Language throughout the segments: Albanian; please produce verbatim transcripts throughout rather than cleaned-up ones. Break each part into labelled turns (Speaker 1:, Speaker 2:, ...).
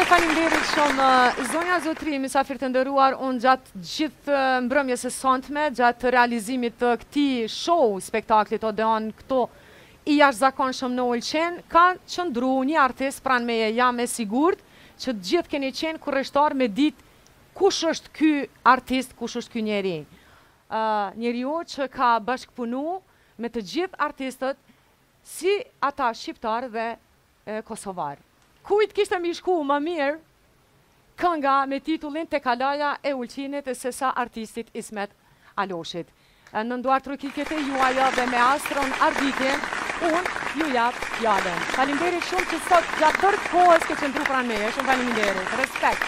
Speaker 1: faleminderit shumë. Zonja Zotri, mysafir të nderuar, unë gjatë gjithë mbrëmjes së sonte, gjatë realizimit të këtij show spektaklit Odeon këto i jashtëzakonshëm në Ulqen, ka qëndru një artist pranë meje, jam e sigurt që të gjithë keni qenë kurreshtar me ditë kush është ky artist, kush është ky njeri. Uh, njeriu që ka bashkëpunu me të gjithë artistët, si ata shqiptar dhe e, kosovar. Kujt kishte mi shku më mirë kënga me titullin Te kalaja e Ulqinit e sesa artistit Ismet Aloshit. Në nduar trokitjet e juaja dhe me Astron Ardikin, unë ju jap fjallën. Faleminderit shumë që sot gjatë tërë kohës ke qëndru pranë meje. Shumë faleminderit. Respekt.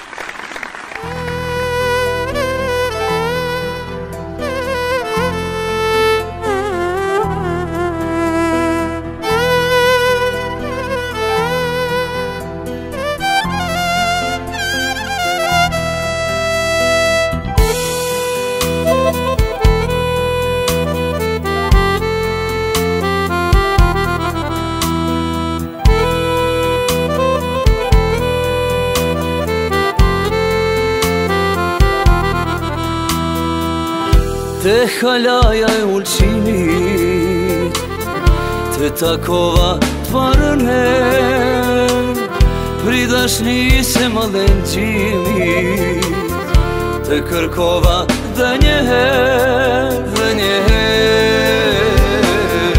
Speaker 2: Te kalaja e Ulqinit, te takova të parën her, pri dashni se më dhen gjimit, te kërkova dhe njëher, dhe njëher.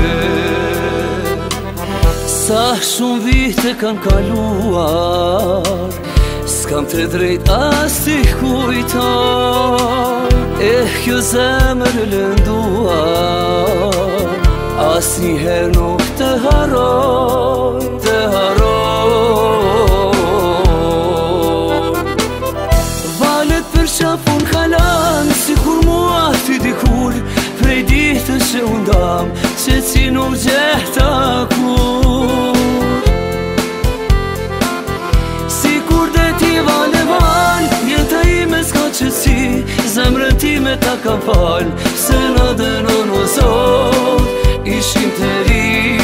Speaker 2: Sa shumë vite kanë kaluar, s'kam të drejt as t'i kujtar. Eh, kjo zemër lënduar, as njëherë nuk të haroj, të haroj. Valet për qafun kalan, si kur mua ty dikur, prej ditës që undam, që ci nuk gjehta kur. Si kur dhe ti vale val, jeta ime s'ka qëtësi, zemrën time ta ka falë, se në dënon o Zot, ishim të ri.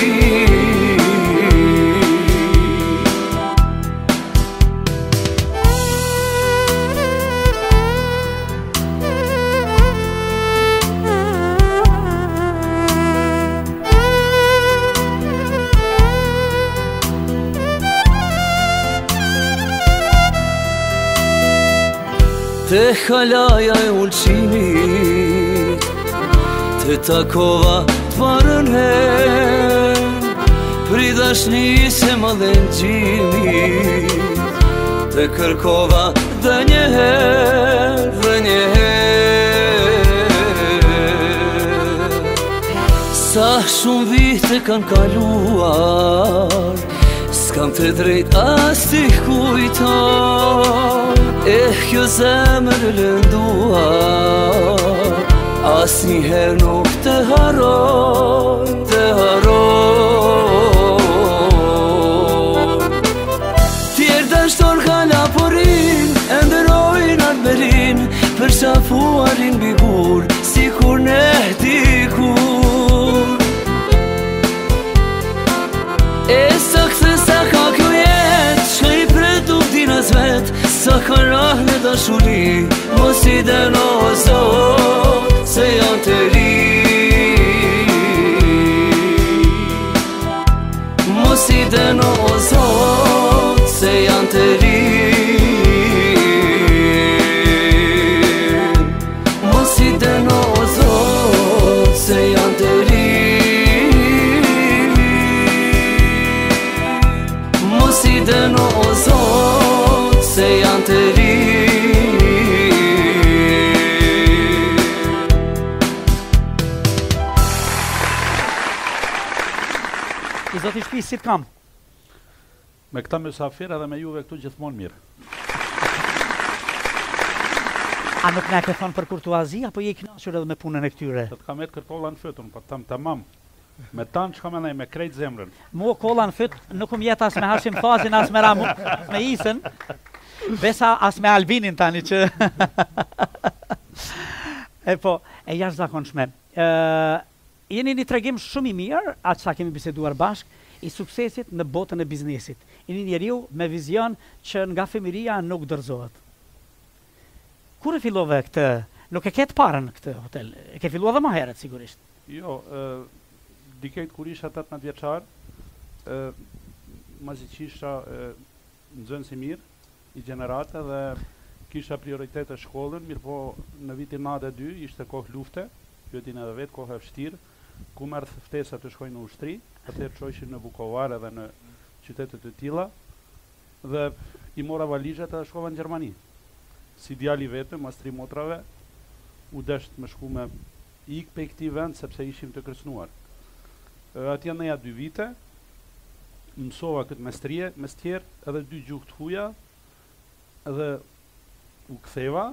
Speaker 2: Te kalaja e Ulqinit, te takova të parën her, pri dashni se më dhen gjimit, te kërkova dhe njëher, dhe njëher. Sa shumë vite kanë kaluar, s'kam të drejt as t'i kujtar. Eh, kjo zemër lënduar, as njëherë nuk të haroj, të haroj. Tjerë dashtor ka laporin, e ndërojnë armerin, për qafuarin bigur, si kur ne dikur. E sa këthe sa ka kjo jetë, që i pretu dinas vetë, sa ka rahme dashuri, mos i deno o Zot, se janë të ri. Mos i deno o Zot, se janë të ri. Mos i deno o Zot, se janë të ri. Mos i deno o Zot, se janë të ri.
Speaker 3: I zoti shtëpi, si t'kam?
Speaker 4: Me këta mysafir edhe me juve këtu gjithmonë mirë.
Speaker 3: A nuk na ke thonë për kurtuazi, apo je i kënaqur edhe me punën e këtyre?
Speaker 4: Se t'kam etë kërkolla në fytun, po tam tamam. Me tanë që ka me nej, me krejt zemrën.
Speaker 3: Mua kolla në fyt, nuk um jet as me Hashim Fazin, as me Ramu, me Isën. Besa as me Albinin tani që... E po, e jashtëzakonshme. Uh, jeni një tregim shumë i mirë, atë sa kemi biseduar bashk, i suksesit në botën e biznesit. I një njeriu me vizion që nga fëmiria nuk dorëzohet. Kur e fillove këtë? Nuk e ke të parën këtë hotel. E ke filluar edhe më herët sigurisht.
Speaker 4: Jo, ë dikejt kur isha tetëmbëdhjetë vjeçar, ë mazi qisha nxënës i mirë, i gjenerate dhe kisha prioritete shkollën, mirë po në vitin nëntëdhjetë e dy ishte kohë lufte, ju e dini edhe vetë, kohë e vështirë, ku merr ftesa të shkoj në ushtri, atëherë çojshin në Vukovar edhe në qytete të tilla dhe i mora valizhat dhe shkova në Gjermani. Si djali vetëm, mas tri motrave, u desht me shku me ik pe këtij vend sepse ishim të kërcënuar. Atje neja dy vite, mësova këtë mestrie, mestier, edhe dy gjuhë të huaja, edhe u ktheva,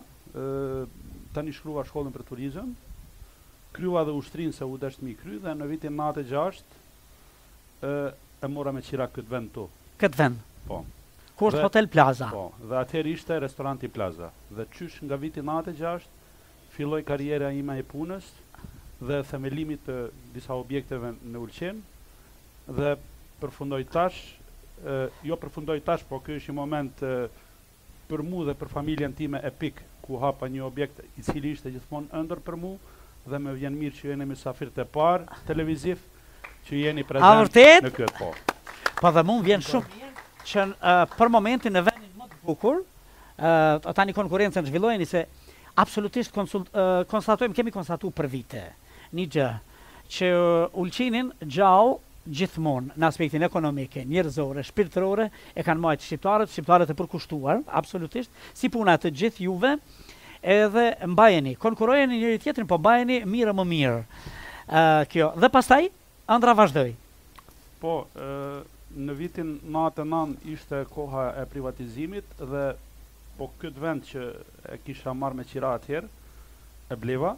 Speaker 4: tani shkruva shkollën për turizëm, kryeva dhe ushtrinë se u desht mi kry dhe në vitin nëntëdhjetë e gjashtë e mora me qira këtë vend tu.
Speaker 3: Këtë vend?
Speaker 4: Po.
Speaker 3: Kur është Hotel Plaza?
Speaker 4: Po, dhe atëherë ishte restoranti Plaza. Dhe qysh nga viti nëntëdhjetë e gjashtë filloi karriera ime e punës dhe themelimit të disa objekteve në Ulqin dhe përfundoj tash, e, jo përfundoj tash, po ky është një moment e, për mu dhe për familjen time epik, ku hapa një objekt i cili ishte gjithmonë ëndër për mu dhe më vjen mirë që jeni mysafirët e parë televiziv që jeni prezent në këtë po.
Speaker 3: Po dhe mund vjen shumë që uh, për momentin në vendin më të bukur, uh, tani konkurrencën zhvillojeni se absolutisht konsult, uh, konstatojmë, kemi konstatuar për vite një gjë, që uh, Ulqinin gjau gjithmonë në aspektin ekonomike, njerëzore, shpirtërore e kanë marrë shqiptarët, shqiptarët e përkushtuar, absolutisht, si puna të gjithë juve, edhe mbajeni, konkurrojeni njëri tjetrin, po mbajeni mirë më mirë. Uh, kjo. Dhe pastaj, ëndra vazhdoi.
Speaker 4: Po, uh, në vitin nëntëdhjetë e nëntë ishte koha e privatizimit dhe po këtë vend që e kisha marrë me qira atëherë, e bleva,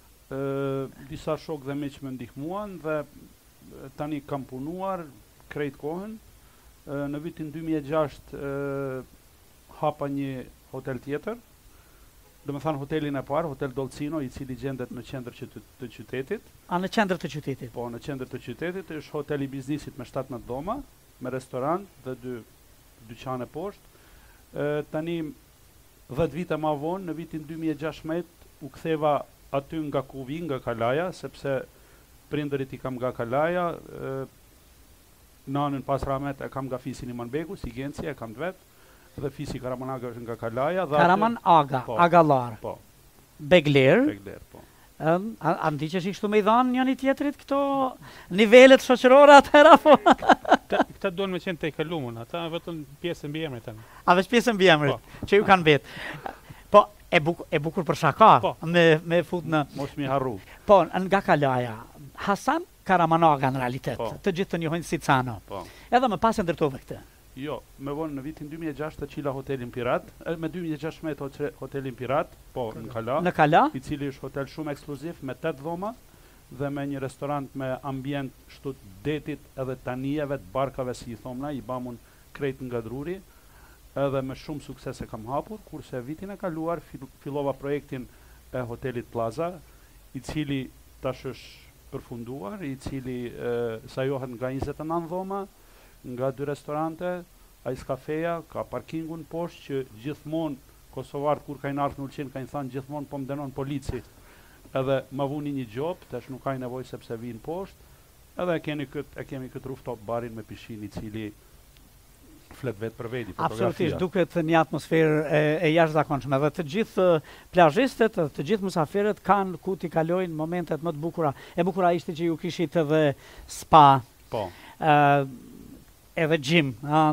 Speaker 4: uh, disa shokë dhe miq më ndihmuan dhe tani kam punuar krejt kohën. Uh, në vitin dy mijë e gjashtë uh, hapa një hotel tjetër, do me thanë hotelin e parë, Hotel Dolcino, i cili gjendet në qendër të, të qytetit.
Speaker 3: A në qendër të qytetit?
Speaker 4: Po, në qendër të qytetit, është hotel i biznisit me shtatëmbëdhjetë dhoma, me restorant dhe dy dyqane poshtë. E, tani, dhjetë vite ma vonë, në vitin dy mijë e gjashtëdhjetë, u ktheva aty nga Kuvi, nga Kalaja, sepse prindërit i kam nga Kalaja, e, nanën pas Rahmet e kam nga Fisin Imanbeku, si Genci e kam të vetë, dhe Fisi Karaman Aga është nga Kalaja.
Speaker 3: Karaman Aga, po, Agalar.
Speaker 4: Po.
Speaker 3: Begler.
Speaker 4: Begler, po.
Speaker 3: Um, a, a ndiqesh i kështu me i dhanë njëni tjetrit këto nivelet shoqërore atëhera po?
Speaker 5: Këta duan me qenë të i kalumun, ata vetëm pjesën mbi emrit tani.
Speaker 3: A veç pjesën mbi emrit, po, që ju kanë vetë. Po, e, buk, e bukur për shaka,
Speaker 5: po,
Speaker 3: me, me fut në...
Speaker 4: Mos mi harru.
Speaker 3: Po, nga Kalaja, Hasan Karamanaga në realitet,
Speaker 4: po,
Speaker 3: të gjithë të njohojnë si Cano.
Speaker 4: Po.
Speaker 3: Edhe më pas e ndërtove këtë.
Speaker 4: Jo, me vonë në vitin dy mijë e gjashtë të qila hotelin Pirat, me dy mijë e gjashtëdhjetë hotelin Pirat, po në Kala,
Speaker 3: në Kala,
Speaker 4: i cili është hotel shumë ekskluziv me tetë dhoma dhe me një restorant me ambient shtut detit edhe tanijeve të barkave si i thomna, i bamun krejt nga druri, edhe me shumë sukses e kam hapur, kurse vitin e kaluar fillova projektin e hotelit Plaza, i cili tash është përfunduar, i cili e, sajohet nga njëzet e nëntë dhoma, nga dy restorante, Ice Cafeja, ka parkingun poshtë që gjithmonë kosovarët kur kajnë ardhur në Ulqin kajnë thënë gjithmonë po më denon polici. Edhe më vuni një gjop, tash nuk ka nevojë sepse vinë poshtë. Edhe e keni kët, e kemi këtë rooftop barin me pishin i cili flet vetë për veti, fotografia.
Speaker 3: Absolutisht, duket një atmosferë e, e jashtëzakonshme dhe të gjithë plazhistët, të gjithë mysafirët kanë ku t'i kalojnë momentet më të bukura. E bukura ishte që ju kishit edhe spa.
Speaker 4: Po.
Speaker 3: Uh, edhe gym, a,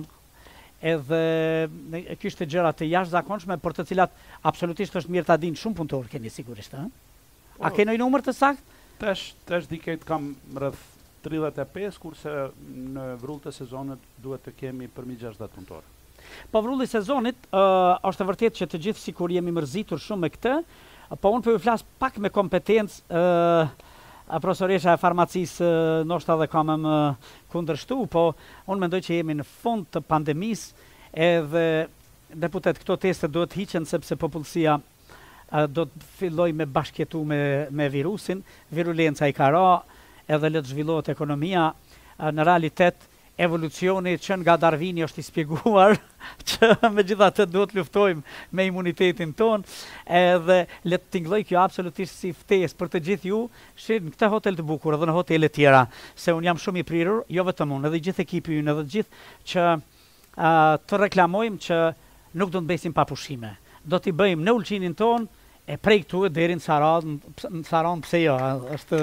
Speaker 3: edhe kishte gjëra të jashtëzakonshme për të cilat absolutisht është mirë ta dinë shumë punëtorë keni sigurisht, a? A ke ndonjë numër të saktë?
Speaker 4: Tash tash dikejt kam rreth tridhjetë e pesë, kurse në vrrullët e sezonit duhet të kemi përmi gjashtëdhjetë punëtorë.
Speaker 3: Po vrulli i sezonit uh, është e vërtetë që të gjithë sikur jemi mërzitur shumë me këtë, po unë po ju flas pak me kompetencë uh, A profesoresha e farmacisë ndoshta dhe kam më kundërshtu, po unë mendoj që jemi në fund të pandemisë edhe deputet këto teste duhet hiqen sepse popullsia uh, do të filloj me bashkjetu me, me virusin, virulenca i ka ra, edhe le të zhvillohet ekonomia, uh, në realitet evolucioni që nga Darwini është i spjeguar, që megjithatë duhet luftojmë me imunitetin ton, edhe le të tingëlloj kjo absolutisht si ftesë për të gjithë ju, shi në këtë hotel të bukur edhe në hotele tjera, se unë jam shumë i prirur, jo vetëm unë, edhe gjithë ekipi ynë, edhe gjithë që uh, të reklamojmë që nuk do të mbesim pa pushime. Do t'i bëjmë në ulqinin ton, e prej këtu e deri në Saran, në Saran pse jo, është...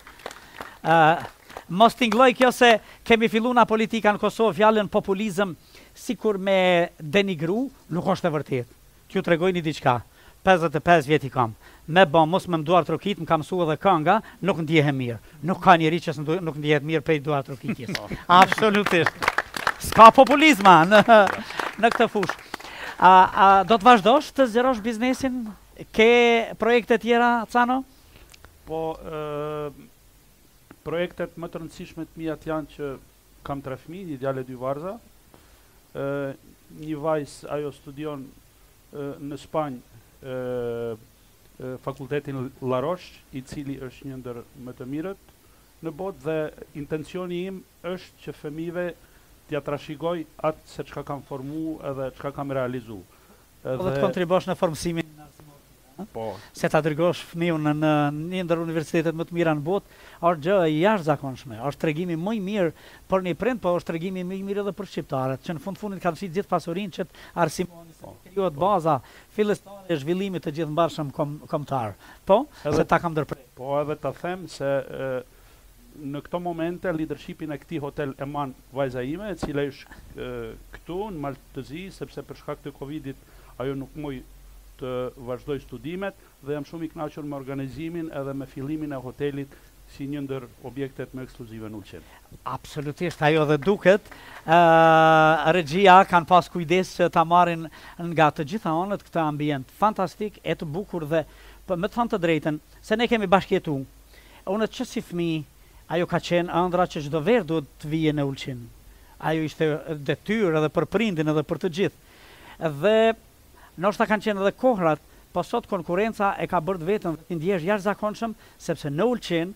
Speaker 3: Uh, Mos tingëlloj kjo se kemi fillu nga politika në Kosovë, fjallën populizëm, si kur me denigru, nuk është e vërtet. T'ju tregoj një diçka, pesëdhjetë e pesë vjet i kam. Me bom, mos me mduar trokit, më kam su edhe kënga, nuk ndjehe mirë. Nuk ka njeri që nuk ndjehet mirë prej duar trokitjes. Absolutisht. S'ka populizma në, në këtë fush. A, a, do të vazhdosh të zgjerosh biznesin? Ke projekte tjera, Cano?
Speaker 4: Po, e, projektet më të rëndësishme të mia janë që kam tre fëmijë, një djalë e dy vajza. Ë një vajzë ajo studion e, në Spanjë e, e, fakultetin La Roche, i cili është një ndër më të mirët në botë dhe intencioni im është që fëmijëve t'ia trashëgoj atë se çka kam formu edhe çka kam realizu.
Speaker 3: Edhe do të kontribosh në formësimin.
Speaker 4: Po.
Speaker 3: Se ta dërgosh fëmijën në një ndër universitetet më të mira në botë, është gjë e jashtëzakonshme. Është tregimi më i mirë për një prind, po është tregimi më i mirë edhe për shqiptarët, që në fund fundit kanë fshit gjithë pasurinë që të arsimoni se krijohet baza fillestare e zhvillimit të gjithëmbarshëm kom, kombëtar. Po, edhe, se ta kam ndërprer.
Speaker 4: Po, edhe ta them se e, në këto momente leadershipin e këtij hotel e man vajza ime, e cila është e, këtu në Maltëzi, sepse për shkak të Covidit ajo nuk moj të vazhdoj studimet dhe jam shumë i kënaqur me organizimin edhe me fillimin e hotelit si një ndër objektet më ekskluzive në Ulqin.
Speaker 3: Absolutisht, ajo dhe duket. Uh, regjia kanë pas kujdes që ta marrin nga të gjitha anët këtë ambient fantastik, e të bukur dhe për me të thënë të drejtën, se ne kemi bashkjetu. Unë që si fëmijë, ajo ka qenë ëndra që çdo verë duhet të vijë në Ulqin. Ajo ishte detyrë edhe për prindin edhe për të gjithë. Dhe ndoshta kanë qenë edhe kohrat, po sot konkurenca e ka bërë vetëm të ndjesh jashtëzakonshëm, sepse në Ulqin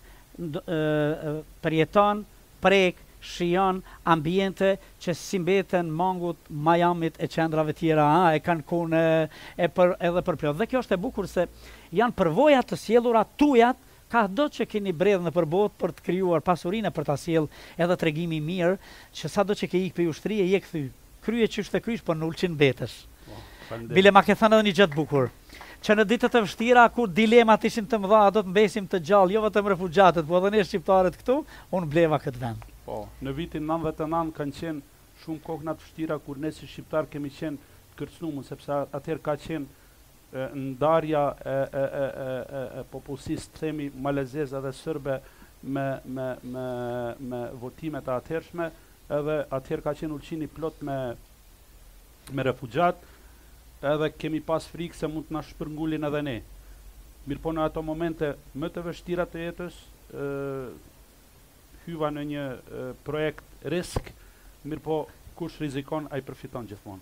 Speaker 3: përjeton, prek, shijon ambiente që si mbeten mangut, Miamit e qendrave tjera, a, e kanë kone e për, edhe për plot. Dhe kjo është e bukur se janë përvoja të sjellura tujat, ka do që keni bredhë në përbot për të krijuar pasurinë për ta sjell edhe tregimi mirë, që sa do që ke ikë për ushtrie, je kthy. Krye që është e krysh, por në Ulqin betesh. Bile ma ke thënë edhe një gjë të bukur, që në ditët e vështira kur dilemat ishin të mëdha, do të mbesim të gjallë, jo vetëm refugjatët, po edhe ne shqiptarët këtu, unë bleva këtë vend.
Speaker 4: Po, në vitin nëntëdhjetë e nëntë kanë qenë shumë kohë të vështira kur ne si shqiptar kemi qenë të kërcënuar, sepse atëherë ka qenë e, ndarja e, e, e, e, e popullsisë, themi malezeze dhe serbe me me me me votimet e atëhershme, edhe atëherë ka qenë Ulqini plot me me refugjat. Edhe kemi pas frikë se mund të na shpërngulin edhe ne. Mirë po në ato momente më të vështira të jetës, e, hyva në një e, projekt risk, mirë po kush rizikon, ai përfiton gjithmonë.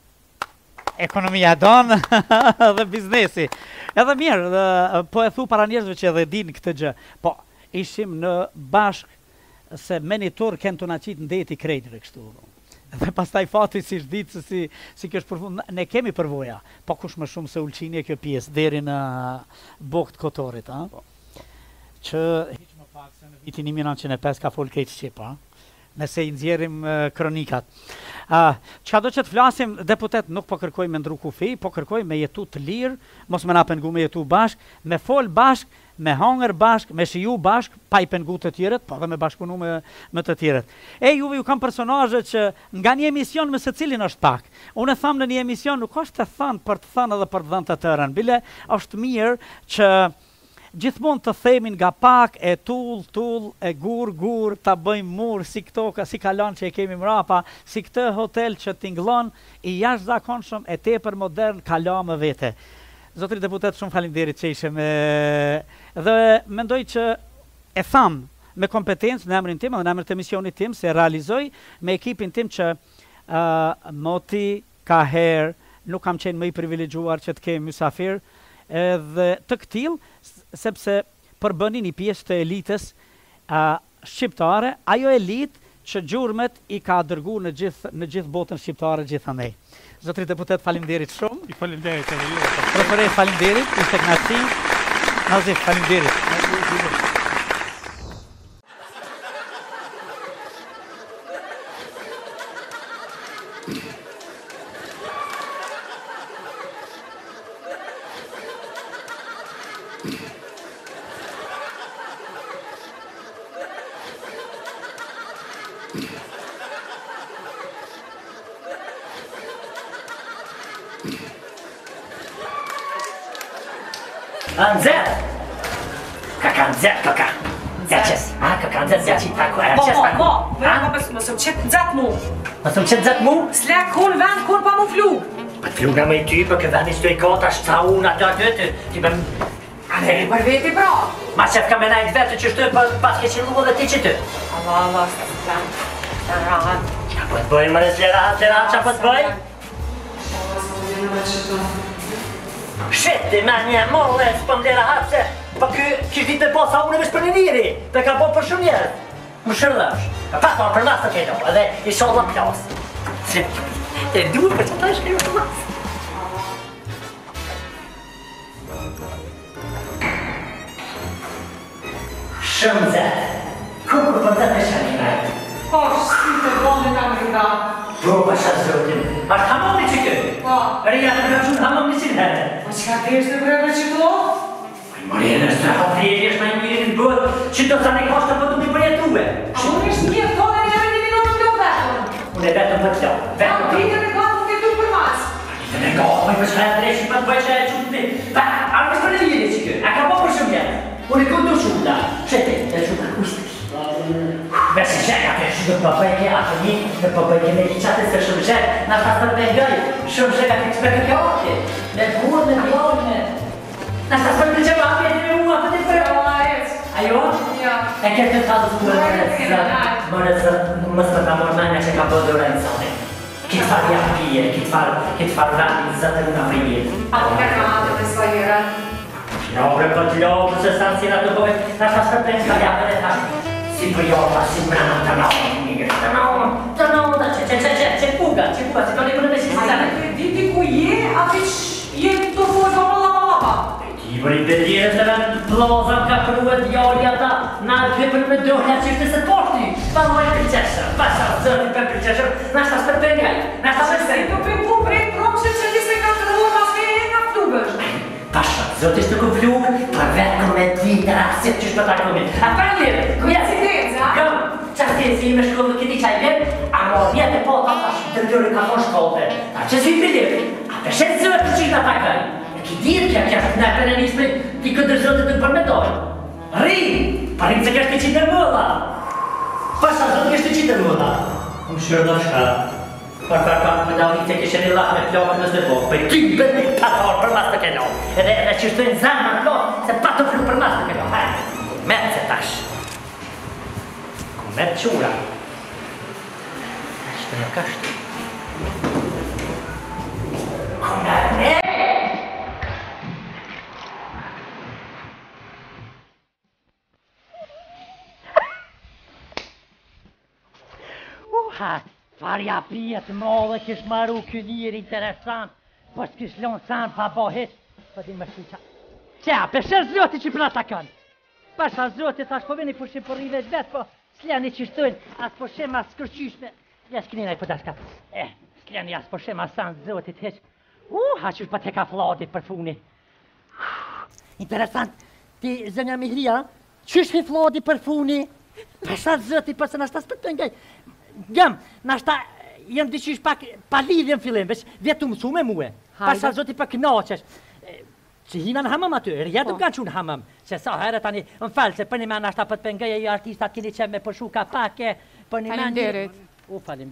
Speaker 3: Ekonomia don dhe biznesi. Edhe mirë, dhe, po e thu para njerëzve që edhe din këtë gjë. Po, ishim në bashk se menitor kënë të na qitë në deti krejtëve kështu. Dhe pastaj fati si ditë se si, si kjo është përfund, ne kemi përvoja, po kush më shumë se Ulqini e kjo pjesë, deri në bokët kotorit, a?
Speaker 4: Po, po.
Speaker 3: Që hiq më pak se në vitin një mijë e nëntëqind e pesë ka fol krejt Shqip, a? Nëse i nxjerrim uh, kronikat. Uh, Çka do që të flasim, deputet nuk po kërkoj me ndru kufi, po kërkoj me jetu të lirë, mos me na pengu me jetu bashk, me fol bashk, me hangër bashk, me shiju bashk, pa i pengu të tjerët, po dhe me bashkëpunu me, me të tjerët. E juve ju kam personazhe që nga një emision me secilin është pak. Unë e tham në një emision, nuk është të thënë për të thënë edhe për të dhënë të tërën. Bile është mirë që gjithmonë të themin nga pak, e tull, tull, e gur, gur, ta bëjmë mur, si këto, si kalon që e kemi mrapa, si këtë hotel që tingëllon, i jashtëzakonshëm, e tepër modern, kala më vete. Zotri deputet, shumë faleminderit që ishe me... Dhe mendoj që e tham me kompetencë në emrin tim dhe në emrin të misionit tim, se realizoj me ekipin tim që uh, moti ka herë, nuk kam qenë më i privilegjuar që të kemi mysafir, edhe të këtil, sepse përbëni një pjesë të elitës uh, shqiptare, ajo elit që gjurmet i ka dërgu në gjithë në gjithë botën shqiptare gjithandej. Zotri deputet, faleminderit shumë.
Speaker 5: I faleminderit edhe ju.
Speaker 3: Profesor, faleminderit, ishte kënaqësi. Nazif, faleminderit.
Speaker 6: Nxet! Ka ka nxet, ka ka. Nxeqes. A, ka ka nxet, zjaci tako.
Speaker 7: Po, po, po. Vërë më mësëm qëtë nxet mu.
Speaker 6: Mësëm qëtë nxet mu?
Speaker 7: S'lek kun vend kur pa mu flu.
Speaker 6: Pa t'fluga me i ty, për kë vend i stoj kota, shta unë atë atë të. Ti bëm...
Speaker 7: Ale, për veti pra.
Speaker 6: Ma qef ka me najt vetë që shtoj pas ke që lugo dhe ti që ty.
Speaker 7: Allah, Allah, s'ta s'lem. Të rahat.
Speaker 6: Qa po t'bëj, më nësle rahat, të rahat, qa po t'bëj? Shete, ma një molle, s'pëm dhe rahat se, pa kë që vite posa unë vesh për një njëri, dhe ka po për shumë njerë. Më shërdash, ka pasur për mas të kejdo, edhe i shodha plas. Se, e duhet për që ta është kejdo për mas. Shumë zetë, ku kur për zetë e shani najtë?
Speaker 7: Po, shti të bëndë nga më rida.
Speaker 6: Po, pasha zotin, ashtë hamon një që këtë?
Speaker 7: Po.
Speaker 6: Rina të nga shumë hamon një që në herë.
Speaker 7: Po, që ka të ishte breve që to?
Speaker 6: Marina, së ha drejtë është ma një mirë në bëtë, që do të ne koshtë të pëtu një përjetuve.
Speaker 7: A unë ishtë një të dhe një një minutë të vetën.
Speaker 6: Unë e vetëm për të të.
Speaker 7: A më ditën e gatë të këtu për mas.
Speaker 6: Ditën e gatë, më i përshka e drejtë, për të bëjë që e qëtë të të. Va, a më shpër e njëri që kë, a ka po për shumë jetë. Unë e këndu shumë da, shete, e shumë da kustë. Vesi sheka të shumë të përbëjke, a të një të përbëjke me i qatë se shumë shek, në shta të përgëj, shumë sheka të të përgëj orke, me burë, me bjorë, me... Në shta të përgëj orke, e të mua, për të përgëj. Ajo?
Speaker 7: Ja.
Speaker 6: E këtë të talë të mërë, mërë zë, mësë për të mërë nanja që ka bërë dhe rejnë sani. Kitë farë japije, kitë farë, kitë farë rani zëtë në frije.
Speaker 7: A të kërë në atë të svajera?
Speaker 6: Lobre për të lobre, se stanë si në të bëve, në shta së përpërën ka japën e thashë. Si për jota, si mërëna të nëmë, njërë, të nëmë, të nëmë, që, që, që, që, që kuga, që kuga, si të një përnë me si si zane.
Speaker 7: A të diti ku je, a të që je të fojë pa më lapa lapa?
Speaker 6: I për i bedjere të vend plozam ka kruet djali ata, na të për me dohja që ishte se poshti, pa më e përqeshër, pa sa zërni për përqeshër, na shta së përpengaj, na shta së përpengaj.
Speaker 7: Të për ku prej promëshë që ti se ka të rrur mas me e ka flugësh.
Speaker 6: Pasha, zot ishte ku flugë, për vetë me ti të rasit që shtë të takomi. A për lirë,
Speaker 7: Koincidenza?
Speaker 6: Gëm, qashtë e si me shkollë në këti qaj vjetë, a më vjetë e po të tash të rëgjori ka thonë shkollëve. Ta që si për lirë, a për shetë zërë të qishtë atakaj. E ki dirë kja kja shtë në për në nisme, ti këtë zërë të të përmetoj. Ri, parim se kështë të qitë në mëlla. Pasha, zot kështë të qitë në mëlla. Më shërë në shka. Për për për më davni të kështë një lakë me plokë në së po, për ty bët me pator për mas të keno. Edhe edhe që shtojnë zanë në plokë, se pa të flu për mas të keno. Hajë, merë se tash. Ku merë qura. Ashtë në kashtu. Ku merë ne! Uha! Farja pjetë mëllë kështë maru këllirë interesant, po s'kështë lonë sanë pa bo hitë, po di më shtu qa. Qa, përshër zoti që përna ta kanë. Pasha zoti thash po vini përshim për rive vetë, po s'ljani që shtojnë, as përshim as skërqyshme. Ja s'kënina i pëtash ka. Eh, s'ljani as përshim as sanë zotit heq. Uh, ha qësh pa te ka fladit për funi. Interesant, ti zënja Mihria, qësh fi fladit për funi? Pasha zoti përse në shtas për të ngaj. Gjem, nashta jem diqysh pak pa lidhje në fillim, veç vjetu mësu me muë. Pasha zoti për knaqesh. Që hina në hamam aty, rjetëm ka që në hamam. Se sa herë tani, më falë, se për një men nashta për të pëngëj e ju artistat kini qenë me përshu ka pake, për një men...
Speaker 1: Faleminderit.
Speaker 6: U, falim.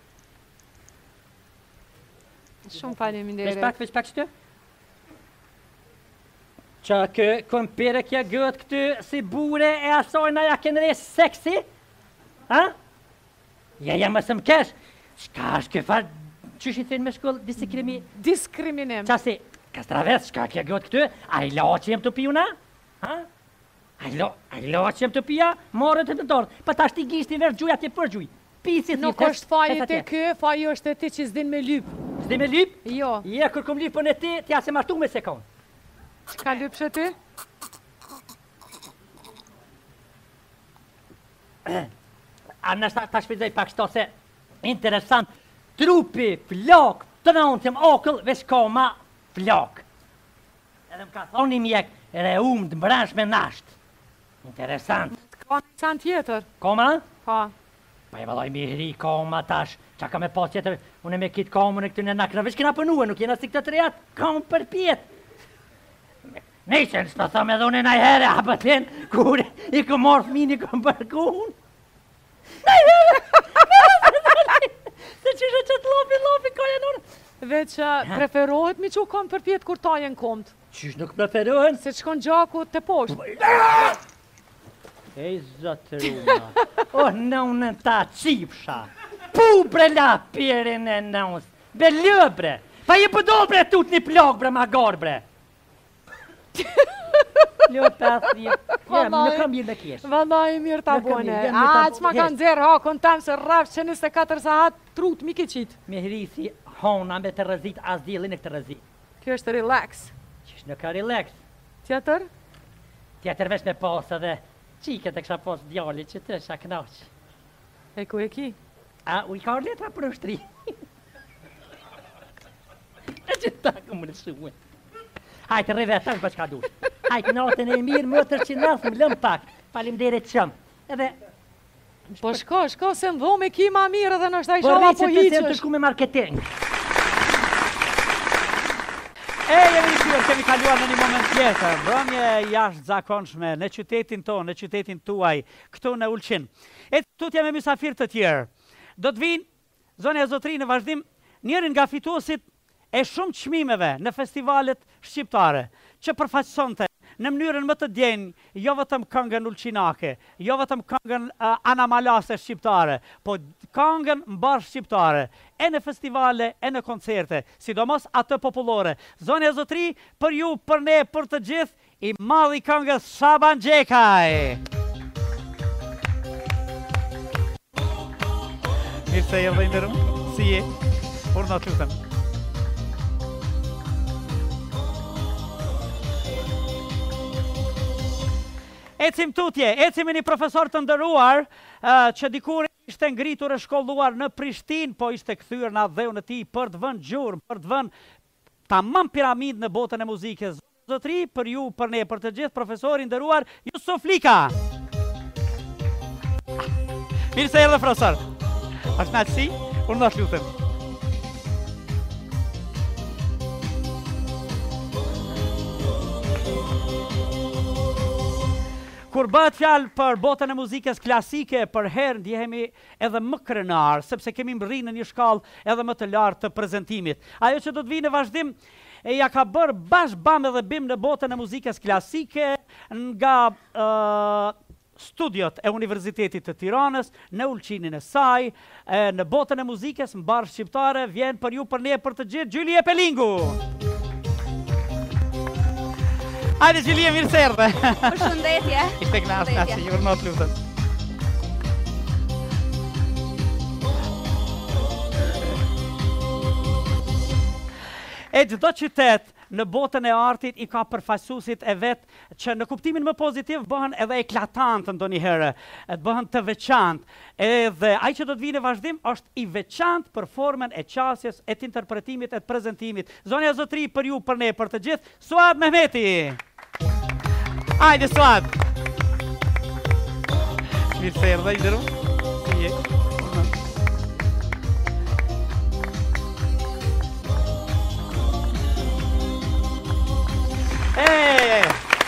Speaker 1: Shumë faleminderit.
Speaker 6: Veç pak, veç pak që të? Qa kë këmpire kja gëtë këty si bure e asojna ja kënë resë seksi? Ha? Ja, ja, mësëm kesh. Shka është kë farë, qësh i thënë me shkollë, diskrimi...
Speaker 1: Diskriminim.
Speaker 6: Qa si, ka straves, shka kja gëtë këty, a i la që jem të pijuna? Ha? A i la, a i la që jem të pija, morët e të dorë, pa ta shti gishti verë gjuja të përgjuj.
Speaker 8: pisit.
Speaker 1: Nuk është faji te kë, faji është te ti që s'din me lyp.
Speaker 8: S'di me lyp?
Speaker 1: Jo.
Speaker 8: Je, kur kom lypën e ti, t'ja se martu me se kon.
Speaker 1: Ka lypshë ti?
Speaker 8: A nështë ta shpizoj pak shto se interesant. Trupi, flok, të nëntëm okull, veç koma, flok. Edhe më ka thonë një mjek, ere umë të mbransh me nasht. Interesant.
Speaker 1: Ka në can tjetër.
Speaker 8: Koma?
Speaker 1: Pa.
Speaker 8: Pa e valoj mi hri koma tash, qa ka me pas tjetër, unë me kitë komën e këtë në nakra, veç kena pënua, nuk jena si këtë të rejat, komë për pjetë. Nejse, në shtë të thëmë edhe unë e najhere, a bëten, kur i kë morë fëmin, i kë më bërgun. Najhere! Se që shë që të lopi, lopi, ka e nërë.
Speaker 1: Veç preferohet mi që kom për pjetë kur tajen komt.
Speaker 8: Qysh nuk preferohen?
Speaker 1: Se që konë gjaku të poshtë.
Speaker 8: Ej, zotëruma, oh, në unë ta qipsha. Pu bre la pirin e nënës, be lë bre. Pa je pëdoll bre tut një plok bre ma gar bre. Lë pas një, jem, nuk kam mirë me kjesh.
Speaker 1: Vallaj, mirë ta
Speaker 8: Nuk kam
Speaker 1: bone.
Speaker 8: mirë, jem, mirë ta
Speaker 1: A, që ma kanë dzerë hakon tam se rrafë që njëzet e katër sahat trut mi ke qitë.
Speaker 8: Me hrisi hona me të rëzit, as dilin e këtë rëzit.
Speaker 1: Kjo është relax.
Speaker 8: Qish nuk ka relax.
Speaker 1: Tjetër?
Speaker 8: Tjetër veç me pas edhe qiket e kësha pas djallit që të isha knaq.
Speaker 1: E ku e ki?
Speaker 8: A, u i ka letra për ushtri. E që ta këmë në shumë. Hajtë rëve ta është bashka dush. Hajtë natën e mirë, më tërë që nësë më lëmë pak. Falim dere të qëmë. Edhe...
Speaker 1: Po shko, shko, se më dho me ki ma mirë dhe nështë a i
Speaker 8: Po
Speaker 1: shala
Speaker 8: rritë
Speaker 1: po
Speaker 8: që të
Speaker 1: hiqësh.
Speaker 8: të shku me marketing.
Speaker 3: E, jemi në qyër, kemi kaluar në një moment tjetër, mbrëmje jashtë zakonshme në qytetin tonë, në qytetin tuaj, këtu në Ulqin. E tutje me mysafir të tjerë. Do të vinë, zonja e zotri në vazhdim, njërin nga fituosit e shumë çmimeve në festivalet shqiptare, që përfaqësonte në mënyrën më të djenjë, jo vetëm këngën ulqinake, jo vetëm këngën uh, anamalase shqiptare, po këngën mbar shqiptare, e në festivale, e në koncerte, sidomos atë popullore. Zonja e zotri, për ju, për ne, për të gjithë, i madhi këngës Shaban Gjekaj. Mirë se je dhe ndërëm, si je, por në të lutëm. Ecim tutje, ecim e një profesor të ndëruar, uh, që dikur ishte ngritur e shkolluar në Prishtinë, po ishte kthyer në dheun e tij për të vënë gjurmë, për të vënë tamam piramid në botën e muzikës. Zotri, për ju, për ne, për të gjithë, profesori ndëruar, Jusuf Lika. Mirë se erdhe, profesor. Është kënaqësi, unë do të lutem. Kur bëhet fjalë për botën e muzikës klasike, për herë ndjehemi edhe më krenar, sepse kemi mbërrinë në një shkallë edhe më të lartë të prezantimit. Ajo që do të vijë në vazhdim e ja ka bërë bash bam edhe bim në botën e muzikës klasike nga uh, studiot e Universitetit të Tiranës, në Ulqinin e saj, e, në botën e muzikës mbar shqiptare, vjen për ju, për ne, për të gjithë, Gjylie Pelingu. Hajde Gjylie, mirë se erdhe.
Speaker 9: Përshëndetje.
Speaker 3: Ishte kënaqësi, kënaqësi, ju not lutem. E çdo qytet në botën e artit i ka përfaqësuesit e vet që në kuptimin më pozitiv bëhen edhe eklatant ndonjëherë, të bëhen të veçantë. Edhe ai që do të vijë në vazhdim është i veçantë për formën e qasjes, e të interpretimit, e të prezantimit. Zonja e zotri për ju, për ne, për të gjithë, Suad Mehmeti. Hajde Suad. Mirë se erdhe, ndërum. Si je? E,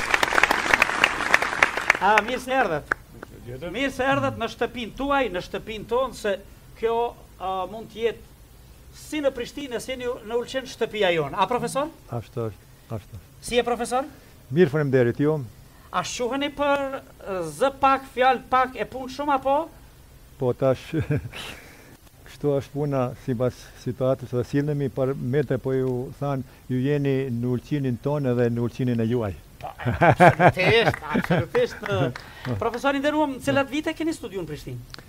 Speaker 3: a, mirë se erdhet. Mirë se erdhet në shtëpinë tuaj, në shtëpinë tonë, se kjo a, mund të jetë si në Prishtinë, si në, në Ulqin shtëpia jonë. A, profesor?
Speaker 10: Ashtu është, ashtu është.
Speaker 3: Si e, profesor?
Speaker 10: Mirë, faleminderit ju.
Speaker 3: A shuheni për zë pak, fjalë pak, e punë shumë, apo?
Speaker 10: Po tash, kështu është puna si pas situatës dhe sillemi për metë, po ju thanë, ju jeni në Ulqinin tonë edhe në Ulqinin e juaj.
Speaker 3: Absolutisht, absolutisht. Profesor i nderuar, cilat vite keni studiuar në Prishtinë?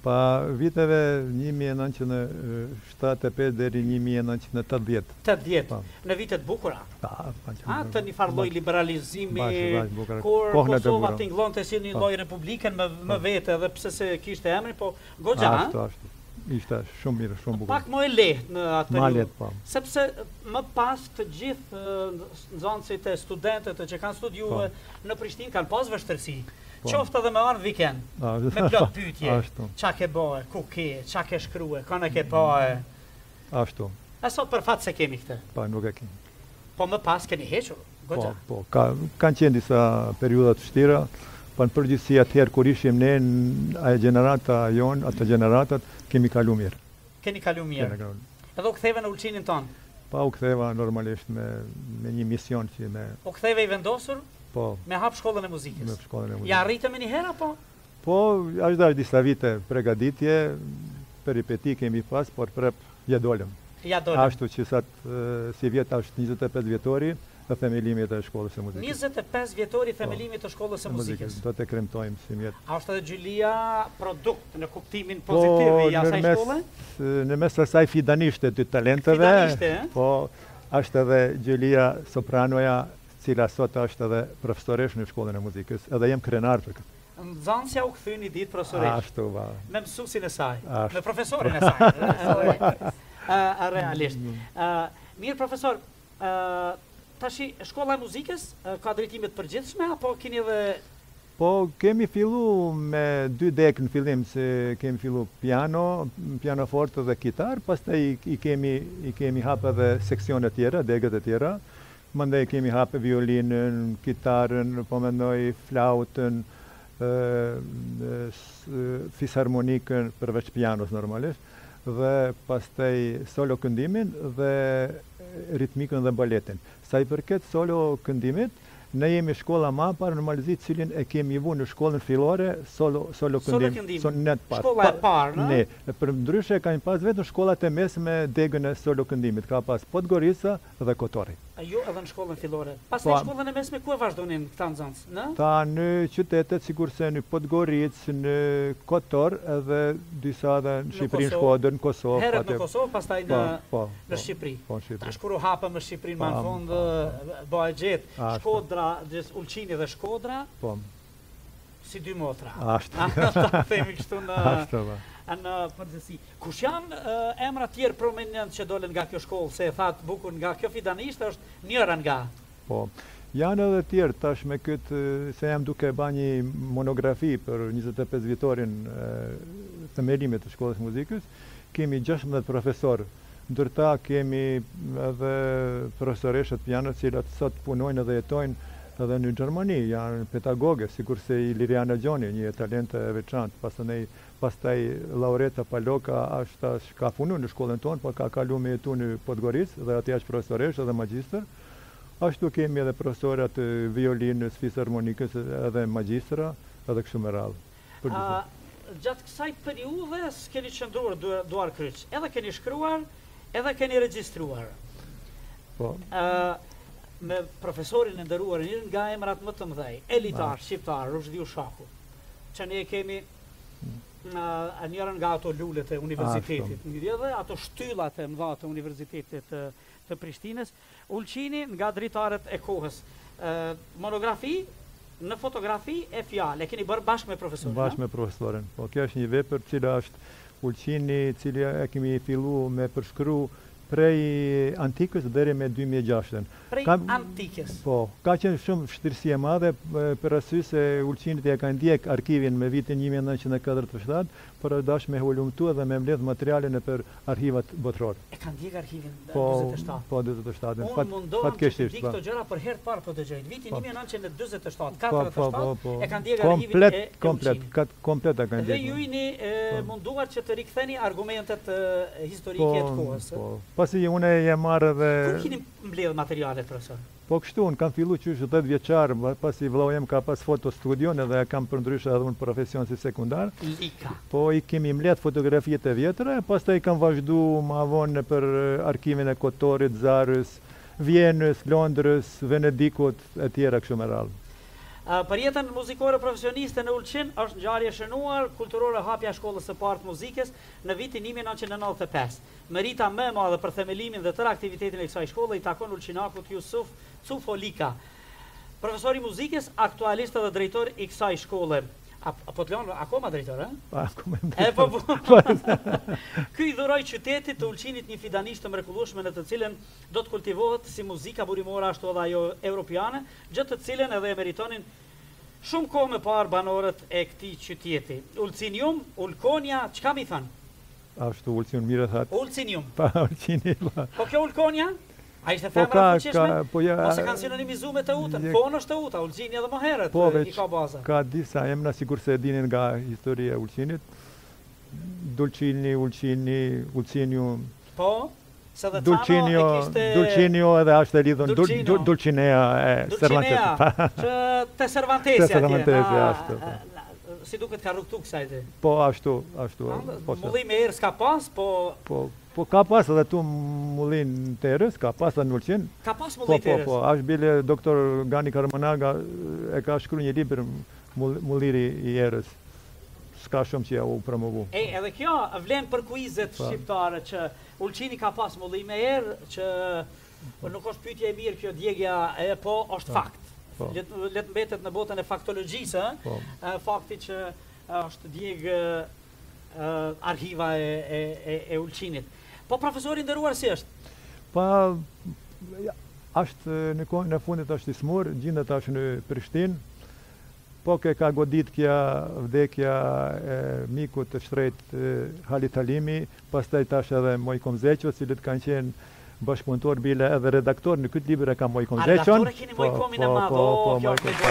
Speaker 10: Pa viteve një mijë e nëntëqind e shtatëdhjetë e pesë deri një mijë e nëntëqind e tetëdhjetë.
Speaker 3: tetëdhjetë, në vitet bukura.
Speaker 10: Pa, pa që-
Speaker 3: A, të një farë lloj liberalizimi,
Speaker 10: Bash, bash, bukura.
Speaker 3: kur
Speaker 10: Kohën e të
Speaker 3: Kosova
Speaker 10: bukura.
Speaker 3: tingëllonte si një
Speaker 10: Pa.
Speaker 3: lloj republikën me, me vete, edhe pse se kishte emrin, po goxha, ha?
Speaker 10: Ashtu, ashtu. Ishte shumë mirë, shumë bukur.
Speaker 3: Pak më e lehtë në atë
Speaker 10: Ma
Speaker 3: periudhë.
Speaker 10: lehtë, po.
Speaker 3: Sepse më pas të gjithë ë, nxënësit e studentët që kanë studiuar në Prishtinë kanë pas vështirësi.
Speaker 10: Po.
Speaker 3: Qoftë edhe me anë vikend,
Speaker 10: Ah,
Speaker 3: me plot pyetje.
Speaker 10: Ashtu,
Speaker 3: Qa ke bëhe, ku ke, qa ke shkrue, kanë ke bëhe.
Speaker 10: ashtu.
Speaker 3: E sot për fat se kemi këtë.
Speaker 10: Pa, nuk e kemi.
Speaker 3: Po më pas keni hequr,
Speaker 10: Po,
Speaker 3: goxha.
Speaker 10: po, ka, kanë qenë disa periudha të vështira, po në përgjithësi atëherë kur ishim ne, në ajo gjenerata jonë, ato gjeneratat, kemi kalu mirë.
Speaker 3: Keni kalu mirë.
Speaker 10: Kemi kalu.
Speaker 3: Edhe u ktheve në ulçinin tonë.
Speaker 10: Pa u ktheva normalisht me, me një mision që me,
Speaker 3: U ktheve i vendosur
Speaker 10: po,
Speaker 3: me hap shkollën e
Speaker 10: me
Speaker 3: muzikës.
Speaker 10: shkollën e muzikës.
Speaker 3: Ja arritëm një herë apo?
Speaker 10: Po, është dash disa vite pregaditje, peripeti kemi pas, por prep ja dolëm.
Speaker 3: Ja dolëm.
Speaker 10: Ashtu që sa të, si vjet është njëzet e pesë vjetori dhe themelimit e shkollës e muzikës.
Speaker 3: njëzet e pesë vjetori themelimit të shkollës së muzikës.
Speaker 10: Do të kremtojmë si mjet.
Speaker 3: A është edhe Gjulia produkt në kuptimin
Speaker 10: Po,
Speaker 3: pozitiv i asaj
Speaker 10: nërmes-
Speaker 3: shkolle?
Speaker 10: në mes asaj fidanishte të talenteve,
Speaker 3: Fidanishte, eh?
Speaker 10: po, është edhe Gjulia Sopranoja, cila sot është edhe profesoresh në shkollën e muzikës, edhe jem krenar për këtë.
Speaker 3: Nxënësja u kthy një ditë profesoresh.
Speaker 10: Ashtu, ba.
Speaker 3: Me mësuesin e saj,
Speaker 10: Ashtu.
Speaker 3: me profesorin e saj. Ë, realisht. Ë, mirë profesor, ë tashi shkolla e muzikës ë, ka drejtime të përgjithshme apo keni edhe
Speaker 10: Po, kemi fillu me dy dekë në fillim, se kemi fillu piano, pianoforte dhe kitar, pastaj i, i kemi i kemi hapë edhe seksione tjera, degët e tjera. Mandej kemi hapë violinën, kitarën, po mendoj flautën, ë, s- fisharmonikën përveç pianos normalisht, dhe pastaj solo këndimin dhe ritmikën dhe baletin. Sa i përket solo këndimit, ne jemi shkolla ma parë në Malëzi, cilin e kemi vu në shkollën fillore solo solo
Speaker 3: Solo
Speaker 10: këndim.
Speaker 3: këndim.
Speaker 10: So, net parë.
Speaker 3: Shkolla e parë, në?
Speaker 10: Ne, e për ndryshe kanë pas vetëm shkollat e mesme degën e solo këndimit. Ka pas Podgorica dhe Kotori.
Speaker 3: A ju edhe në shkollën fillore? Pas
Speaker 10: Po,
Speaker 3: në shkollën e mesme ku e vazhdonin këta nxënës, në?
Speaker 10: Ta në qytetet, sigur se në Podgoricë, në Kotor, edhe disa dhe në Shqipërinë,
Speaker 3: Kosovë.
Speaker 10: Shkodër, në Kosovë.
Speaker 3: Herët
Speaker 10: atje.
Speaker 3: në Kosovë, pastaj
Speaker 10: Po,
Speaker 3: në
Speaker 10: po,
Speaker 3: në
Speaker 10: po,
Speaker 3: Shqipëri.
Speaker 10: Po, në Shqipëri.
Speaker 3: Tash kur u hapëm në Shqipërinë më në
Speaker 10: Po,
Speaker 3: fund bëhet gjetë.
Speaker 10: Ashtu.
Speaker 3: Shkodra, gjithë Ulqini dhe Shkodra,
Speaker 10: Po,
Speaker 3: si dy motra.
Speaker 10: ashtu.
Speaker 3: Ta themi kështu në
Speaker 10: Ashtu, ba.
Speaker 3: në përgjithësi. Kush janë uh, emra tjerë prominent që dolen nga kjo shkollë, se e thatë bukur nga kjo fidanisht është njëra nga.
Speaker 10: Po, janë edhe tjerë, tash me këtë, se jam duke ba një monografi për njëzet e pesë vjetorin e, themelimit të shkollës muzikës, kemi gjashtëmbëdhjetë profesor, ndërta kemi edhe profesoreshët piano, cilat sot punojnë edhe jetojnë edhe në Gjermani, janë pedagoge, sikur se i Liriana Gjoni, një talente e veçantë, pastaj pastaj Laureta Paloka është tash ka punu në shkollën tonë, por ka kalu me jetu në Podgoricë dhe atje është profesoresh edhe magjistër. Ashtu kemi edhe profesorat e violinës, fisharmonikës edhe magjistra edhe kështu me radhë. Për
Speaker 3: A,
Speaker 10: gjithë.
Speaker 3: gjatë kësaj periudhe s'keni qëndruar duar, duar kryq, edhe keni shkruar, edhe keni regjistruar.
Speaker 10: Po,
Speaker 3: Ë, me profesorin e nderuar, një nga emrat më të mëdhej, elitar,
Speaker 10: Ah.
Speaker 3: shqiptar, Rushdiu Shaku, që ne kemi
Speaker 10: Mm.
Speaker 3: uh, njërën nga ato lulet e universitetit, një dhe ato shtyllat e mëdha të universitetit të, të Prishtinës, Ulqini nga dritaret e kohës. Uh, monografi, në fotografi e fjalë, e keni bërë bashkë me profesorin,
Speaker 10: bashkë me profesorin. Po, kjo është një vepër cila është Ulqini, cili e kemi fillu me përshkru prej antikës deri me dy mijë e gjashtën.
Speaker 3: prej
Speaker 10: Kam-
Speaker 3: antikës.
Speaker 10: Po, ka qenë shumë vështirësi e madhe e, për arsye se Ulqinit ja ka ndjek arkivin me vitin një mijë e nëntëqind e katërdhjetë e shtatë, por është dash me hulumtu dhe me mbledh materiale në për arkivat botërore.
Speaker 3: E kanë ndjek arkhivin
Speaker 10: Po,
Speaker 3: dyzet e shtatë.
Speaker 10: po dyzet e shtatë.
Speaker 3: Unë
Speaker 10: Fat,
Speaker 3: mundohem që të
Speaker 10: fatkeqësisht,
Speaker 3: di
Speaker 10: po.
Speaker 3: këto gjëra për herë të parë po dëgjoj. Vitin
Speaker 10: Po.
Speaker 3: një mijë e nëntëqind e dyzet e shtatë,
Speaker 10: Po,
Speaker 3: katërdhjetë e
Speaker 10: po, po,
Speaker 3: shtatë,
Speaker 10: po.
Speaker 3: e kanë ndjek arkhivin
Speaker 10: Komplet,
Speaker 3: e, e
Speaker 10: komplet,
Speaker 3: Ulqinit.
Speaker 10: kat, komplet e kanë
Speaker 3: Dhe
Speaker 10: ndjek.
Speaker 3: ju jeni e,
Speaker 10: Po.
Speaker 3: munduar që të riktheni argumentet e, historike të kohës.
Speaker 10: po. Pasi unë jam marrë
Speaker 3: Ku
Speaker 10: dhe
Speaker 3: keni mbledh materialet, profesor?
Speaker 10: po kështu, unë kam fillu që është dhjetë vjeçar, ba- pasi vllau jem ka pas foto studion edhe e kam përndryshe edhe unë profesion si sekundar.
Speaker 3: Lika.
Speaker 10: Po i kemi mbledh fotografijet e vjetra, pastaj kam vazhdu ma vonë për eh, arkivin e Kotorit, Zarës, Vjenës, Londrës, Venedikut e tjera kështu me radhë.
Speaker 3: Uh, për jetën muzikore profesioniste në Ulqin është ngjarje shënuar kulturore hapja e shkollës së parë të muzikës në vitin një mijë nëntëqind e nëntëdhjetë e pesë. Merita më e madhe për themelimin dhe tërë aktivitetin e kësaj shkolle i takon Ulqinakut Jusuf Cufolika, profesor i muzikës, aktualist dhe drejtor i kësaj shkolle. Apo të leon akoma drejtor, e?
Speaker 10: Akoma
Speaker 3: E po po. Ky i dhuroi qytetit të Ulqinit një fidanisht të mrekullueshme në të cilën do të kultivohet si muzika burimore ashtu edhe ajo europiane, gjë të cilën edhe e meritonin shumë kohë më parë banorët e këtij qyteti. Ulcinium, Ulkonia, çka mi thën?
Speaker 10: Ashtu Ulciun mirë thatë.
Speaker 3: Ulcinium.
Speaker 10: Pa Ulcini.
Speaker 3: Po kjo Ulkonia? A ishte
Speaker 10: Po
Speaker 3: femra
Speaker 10: ka,
Speaker 3: fuqishme?
Speaker 10: ka, po ja...
Speaker 3: Ose kanë sinonimizuar me të utën?
Speaker 10: je-
Speaker 3: Po në është të uta, Ulqini edhe më herët
Speaker 10: Po
Speaker 3: i
Speaker 10: veç,
Speaker 3: ka baza.
Speaker 10: ka disa emra, sigur se e dinin nga historia e Ulqinit. Dulcini, Ulqini, Ulciniu,
Speaker 3: Po, se dhe Cano e
Speaker 10: Dulcinio,
Speaker 3: kishte...
Speaker 10: Dulcinio edhe është e lidhur Dul-
Speaker 3: Dulcino.
Speaker 10: Dul- Dulcinea e
Speaker 3: Dulcinea,
Speaker 10: Cervantes.
Speaker 3: që te Cervantesi
Speaker 10: Te
Speaker 3: atje.
Speaker 10: Cervantesi,
Speaker 3: na-
Speaker 10: ashtu, po.
Speaker 3: na- Si duket ka rrugtu kësajti.
Speaker 10: Po ashtu, ashtu. Po, se-
Speaker 3: Mullim e erë s'ka pas, po
Speaker 10: po, po ka pas edhe tu mullin të erës, ka pas edhe në Ulqin.
Speaker 3: ka pas
Speaker 10: Po,
Speaker 3: mullim të
Speaker 10: po,
Speaker 3: erës.
Speaker 10: po, është bile doktor Gani Karmanaga e ka shkruar një libër mull- Mulliri i erës. S'ka shumë që ja u promovu.
Speaker 3: E, edhe kjo vlen për kuizet
Speaker 10: Po.
Speaker 3: shqiptare që Ulqini ka pas mullim e erë, që po, nuk është pyetje e mirë kjo djegja, e po është
Speaker 10: Po.
Speaker 3: fakt.
Speaker 10: Po.
Speaker 3: Let, let mbetet në botën e faktologjisë, ë,
Speaker 10: Po.
Speaker 3: e, fakti që e, është djegë e, arhiva e, e, e, e Ulqinit. Po profesori nderuar si është?
Speaker 10: Pa, ja, është në kohën e fundit është i smur, gjendet është në Prishtinë. Po ke ka godit kja vdekja e mikut të shtrejt e, Halit Halimi, pastaj tash edhe Mojko Mzeqo, cilët kanë qenë bashkëpunëtor bile edhe redaktor në këtë libër e ka Mojko
Speaker 3: A
Speaker 10: Mzeqon.
Speaker 3: redaktore keni Mojkomin e madh, o, kjo është me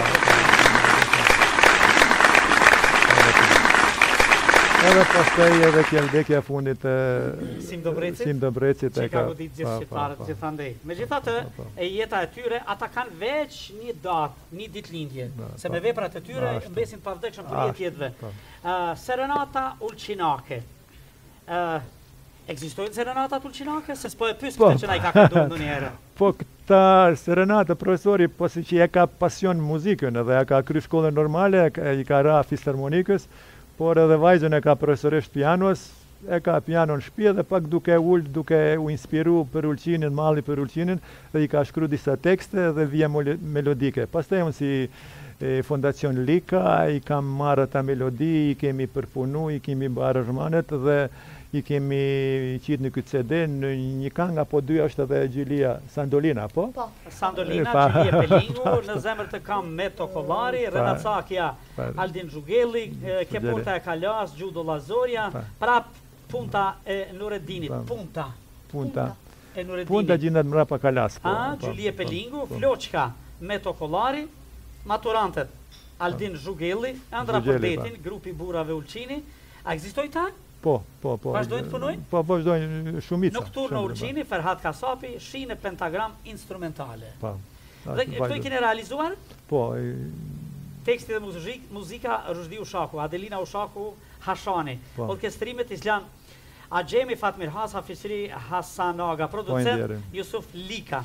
Speaker 10: Edhe pastaj edhe kjo vdekja e fundit e
Speaker 3: Sim Dobrecit?
Speaker 10: Sim Dobrecit
Speaker 3: që
Speaker 10: e
Speaker 3: ka
Speaker 10: ka.
Speaker 3: godit gjithë
Speaker 10: pa, pa,
Speaker 3: shqiptarët
Speaker 10: pa.
Speaker 3: gjithandej. Megjithatë,
Speaker 10: Pa, pa.
Speaker 3: e jeta e tyre, ata kanë veç një datë, një ditëlindje,
Speaker 10: Pa,
Speaker 3: se
Speaker 10: pa.
Speaker 3: me veprat e tyre
Speaker 10: Ashtu.
Speaker 3: mbesin pa vdekshëm për
Speaker 10: Ashtu,
Speaker 3: jetë jetëve.
Speaker 10: pa.
Speaker 3: Uh, serenata ulqinake. Uh, Ekzistojnë serenatat ulqinake? Se s'po e pyes
Speaker 10: Po.
Speaker 3: këtë që na i ka kënduar ndonjëherë.
Speaker 10: Po këta serenata profesori, po si që e ka pasion muzikën edhe e ka kry shkollën normale, e ka- i ka ra fisharmonikës, por edhe vajzën e ka profesoresht pianos, e ka pianon në shtëpi dhe pak duke ullë, duke u inspiru për Ulqinin, malli për Ulqinin, dhe i ka shkru disa tekste dhe vija mole- melodike. Pastaj unë si e, Fondacion Lika, i kam marrë ta melodi, i kemi përpunu, i kemi bë aranzhmanet dhe i kemi qitë në këtë C D, në një këngë apo dy është edhe Gjilia Sandolina, po?
Speaker 1: Po.
Speaker 3: Sandolina,
Speaker 10: Pa.
Speaker 3: Gjilje Pelingu, në zemër të kam Meto Kollari,
Speaker 10: Pa.
Speaker 3: Renat Sakja,
Speaker 10: Pa.
Speaker 3: Aldin Zhugelli, e, ke
Speaker 10: Zhugelli.
Speaker 3: punta e Kalas, Gjudo Lazoria,
Speaker 10: Pa.
Speaker 3: prap punta e Nureddinit,
Speaker 10: Pa.
Speaker 3: punta
Speaker 10: Punta.
Speaker 3: e Nureddinit.
Speaker 10: Punta gjendet mrapa Kalas, po.
Speaker 3: A,
Speaker 10: po,
Speaker 3: Gjulije
Speaker 10: po,
Speaker 3: Pelingu,
Speaker 10: po.
Speaker 3: Floçka, Meto Kollari, maturantet, Aldin Zhugelli, Andra
Speaker 10: Zhugelli,
Speaker 3: Përbetin, grupi burrave Ulqini. A ekzistoj ta?
Speaker 10: Po, po, po.
Speaker 3: Vazhdojnë të punojnë?
Speaker 10: Po, vazhdojnë shumica.
Speaker 3: Nokturno
Speaker 10: shumë,
Speaker 3: Ulqini, Ferhat Kasapi, Shine Pentagram Instrumentale.
Speaker 10: Po.
Speaker 3: Dhe
Speaker 10: Ashtu,
Speaker 3: këto i
Speaker 10: vazhdojnë.
Speaker 3: keni realizuar?
Speaker 10: Po, i-
Speaker 3: Teksti dhe muzik, muzika Rushdi Ushaku, Adelina Ushaku Hashani,
Speaker 10: Po.
Speaker 3: orkestrimet Islam Axhemi Fatmir Hasa, Fisri Hasanaga, producent
Speaker 10: nderim.
Speaker 3: Jusuf Lika.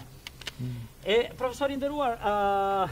Speaker 3: E profesori nderuar, ë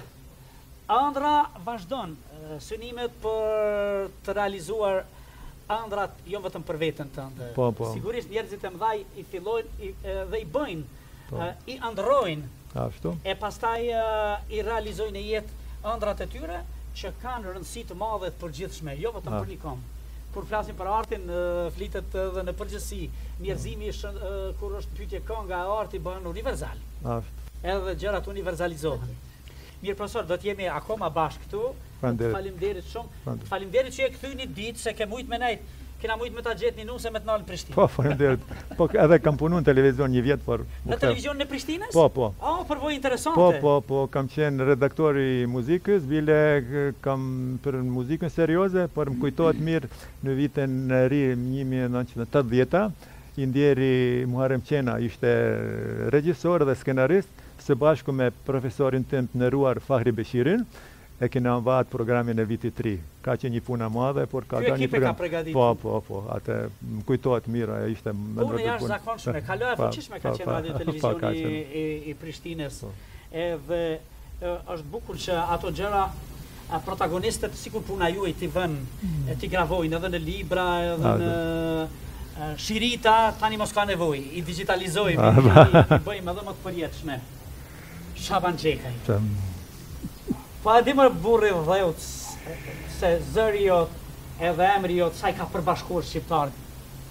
Speaker 3: ëndra vazhdon, ë, synimet për të realizuar ëndrat jo vetëm për veten tënde.
Speaker 10: Po, po.
Speaker 3: Sigurisht njerëzit e mëdhaj i fillojnë i, e, dhe i bëjnë,
Speaker 10: Po.
Speaker 3: ë, i ëndrojnë
Speaker 10: ashtu.
Speaker 3: e pastaj ë, i realizojnë në jetë ëndrat e tyre që kanë rëndësi të madhe të përgjithshme, jo vetëm
Speaker 10: Ah.
Speaker 3: për një kom. Kur flasim për artin, ë, flitet edhe në përgjithësi. Njerëzimi është, ë, kur është pyetje kënga e arti bëhen universal.
Speaker 10: Ashtu.
Speaker 3: Edhe gjërat universalizohen. Mirë profesor, do të jemi akoma bashkë këtu.
Speaker 10: Faleminderit.
Speaker 3: Faleminderit shumë.
Speaker 10: Faleminderit.
Speaker 3: Faleminderit që e kthyni ditë se ke mujt me nejt. Kena mujt me ta gjetë një nuse me të nalë në Prishtinë.
Speaker 10: Po, faleminderit. Po, edhe kam punu në televizion një vjet, por...
Speaker 3: Në televizion në Prishtinës?
Speaker 10: Po, po.
Speaker 3: Oh, përvojë interesante.
Speaker 10: Po, po, po, kam qenë redaktor i muzikës, bile k- kam për muzikën serioze, por më kujtohet mirë në vitin e ri një mijë e nëntëqind e tetëdhjetë, i ndjeri Muharrem Qena ishte regjisor dhe skenarist, së bashku me profesorin tim të nderuar Fahri Beshirin, e kena mbat programin e vitit të ri. Ka qenë një puna madhe, por ka
Speaker 3: Ky
Speaker 10: dalë një
Speaker 3: ekip e ka
Speaker 10: program.
Speaker 3: përgatitur.
Speaker 10: Po, po, po, atë më kujtohet mirë, ajo ishte më
Speaker 3: Punë jashtë zakonshme, kaloja
Speaker 10: Pa,
Speaker 3: fuqishme ka
Speaker 10: pa,
Speaker 3: qenë
Speaker 10: pa,
Speaker 3: radio
Speaker 10: pa,
Speaker 3: televizioni
Speaker 10: ka
Speaker 3: i,
Speaker 10: qenë.
Speaker 3: i, i Prishtinës.
Speaker 10: Po.
Speaker 3: Edhe e, është bukur që ato gjëra protagonistët sikur puna juaj t'i vën, e t'i gravojnë edhe në libra, edhe në uh, shirita, tani mos ka nevojë, i digitalizojmë, i, i bëjmë edhe më të përjetshme. Shaban Xhekaj. Po a di më burri dhëut se zëri jot edhe emri jot sa i ka përbashkuar shqiptarët?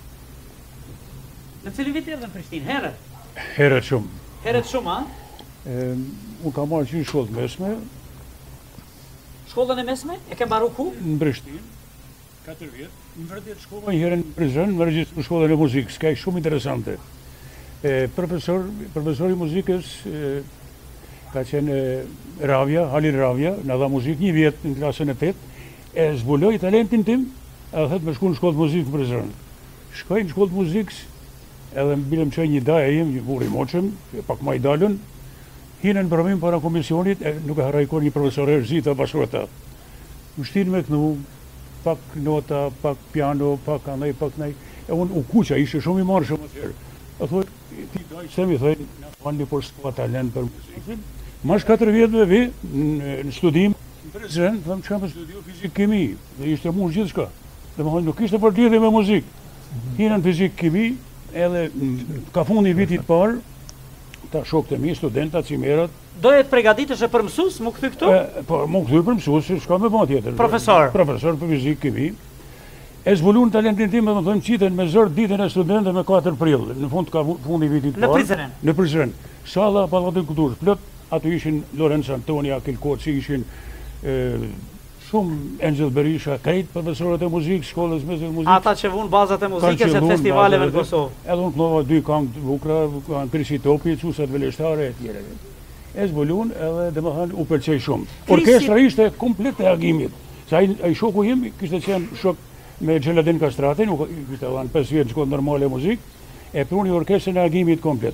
Speaker 3: Në cili vit erdhën në Prishtinë? Herët?
Speaker 4: Herët shumë.
Speaker 3: Herët shumë, a?
Speaker 4: Unë kam marrë që në shkollë mesme.
Speaker 3: Shkollën e mesme? E ke mbaru ku?
Speaker 4: Në Prishtinë, katër vjet. Në vërtet shkova një herë në Prizren, më regjistronë në shkollën e muzikës, ka shumë interesante. E, profesor, profesori muzikës e, ka qenë Ravja, Halil Ravja, në dha muzikë një vjet në klasën e tetë, e zbuloi talentin tim, edhe thëtë me shku në shkollë muzikë në Prizren. Shkoj në shkollë muzikës, edhe mbile më qoj një daja im, një burri moqëm, pak ma i dalën, hinën në provim para komisionit, e nuk e harajkor një profesorer Zita Bashkota. Më shtinë me kënu, pak nota, pak piano, pak anaj, pak nej, e unë u kuqa, ishe shumë i marrë shumë atërë. E thoi, ti daj që temi, thoi, në falni por s'ka talent për muzikën. Mash katër vjetëve vi, në studim, në Prizren, thëmë që kam për studio fizik kimi, dhe ishte mund gjithë shka. Dhe më hojnë, nuk ishte për lidhje me muzikë. Hinën fizik kimi, edhe ka fundi vitit parë, ta shokët e mi, studentat, cimerat.
Speaker 3: Do e të pregaditësh e për mësus, më këthy këtu?
Speaker 4: E, po, më këthy për mësus, shka me ba tjetër.
Speaker 3: Profesor?
Speaker 4: Profesor për fizik, kimi. E zbulu në talentin tim, dhe më thëmë qitën me zërë ditën e studentët me katër prill. Në fund ka fundi vitit parë.
Speaker 3: Në Prizren?
Speaker 4: Në Prizren. Sala, Pallatin Kulturës, plot, ato ishin Lorenz Antoni, Akil Koci, ishin e, shumë Angel Berisha, krejt profesorët e muzikë, shkollës mes e muzikë.
Speaker 3: Ata që vunë bazat e muzikës e festivaleve në Kosovë.
Speaker 4: Edhe unë kënova dy këngë të bukra, kanë Krisi Topi, Cusat Veleshtare e tjere. E zbulun edhe dhe më thënë u përqej shumë. Orkestra ishte komplet e agimit. Sa ai shoku im kishte qenë shok me Gjeladin Kastratin, kishte dhanë pesë vjetë në shkollë normale e muzikë, e pruni orkestrën e agimit komplet.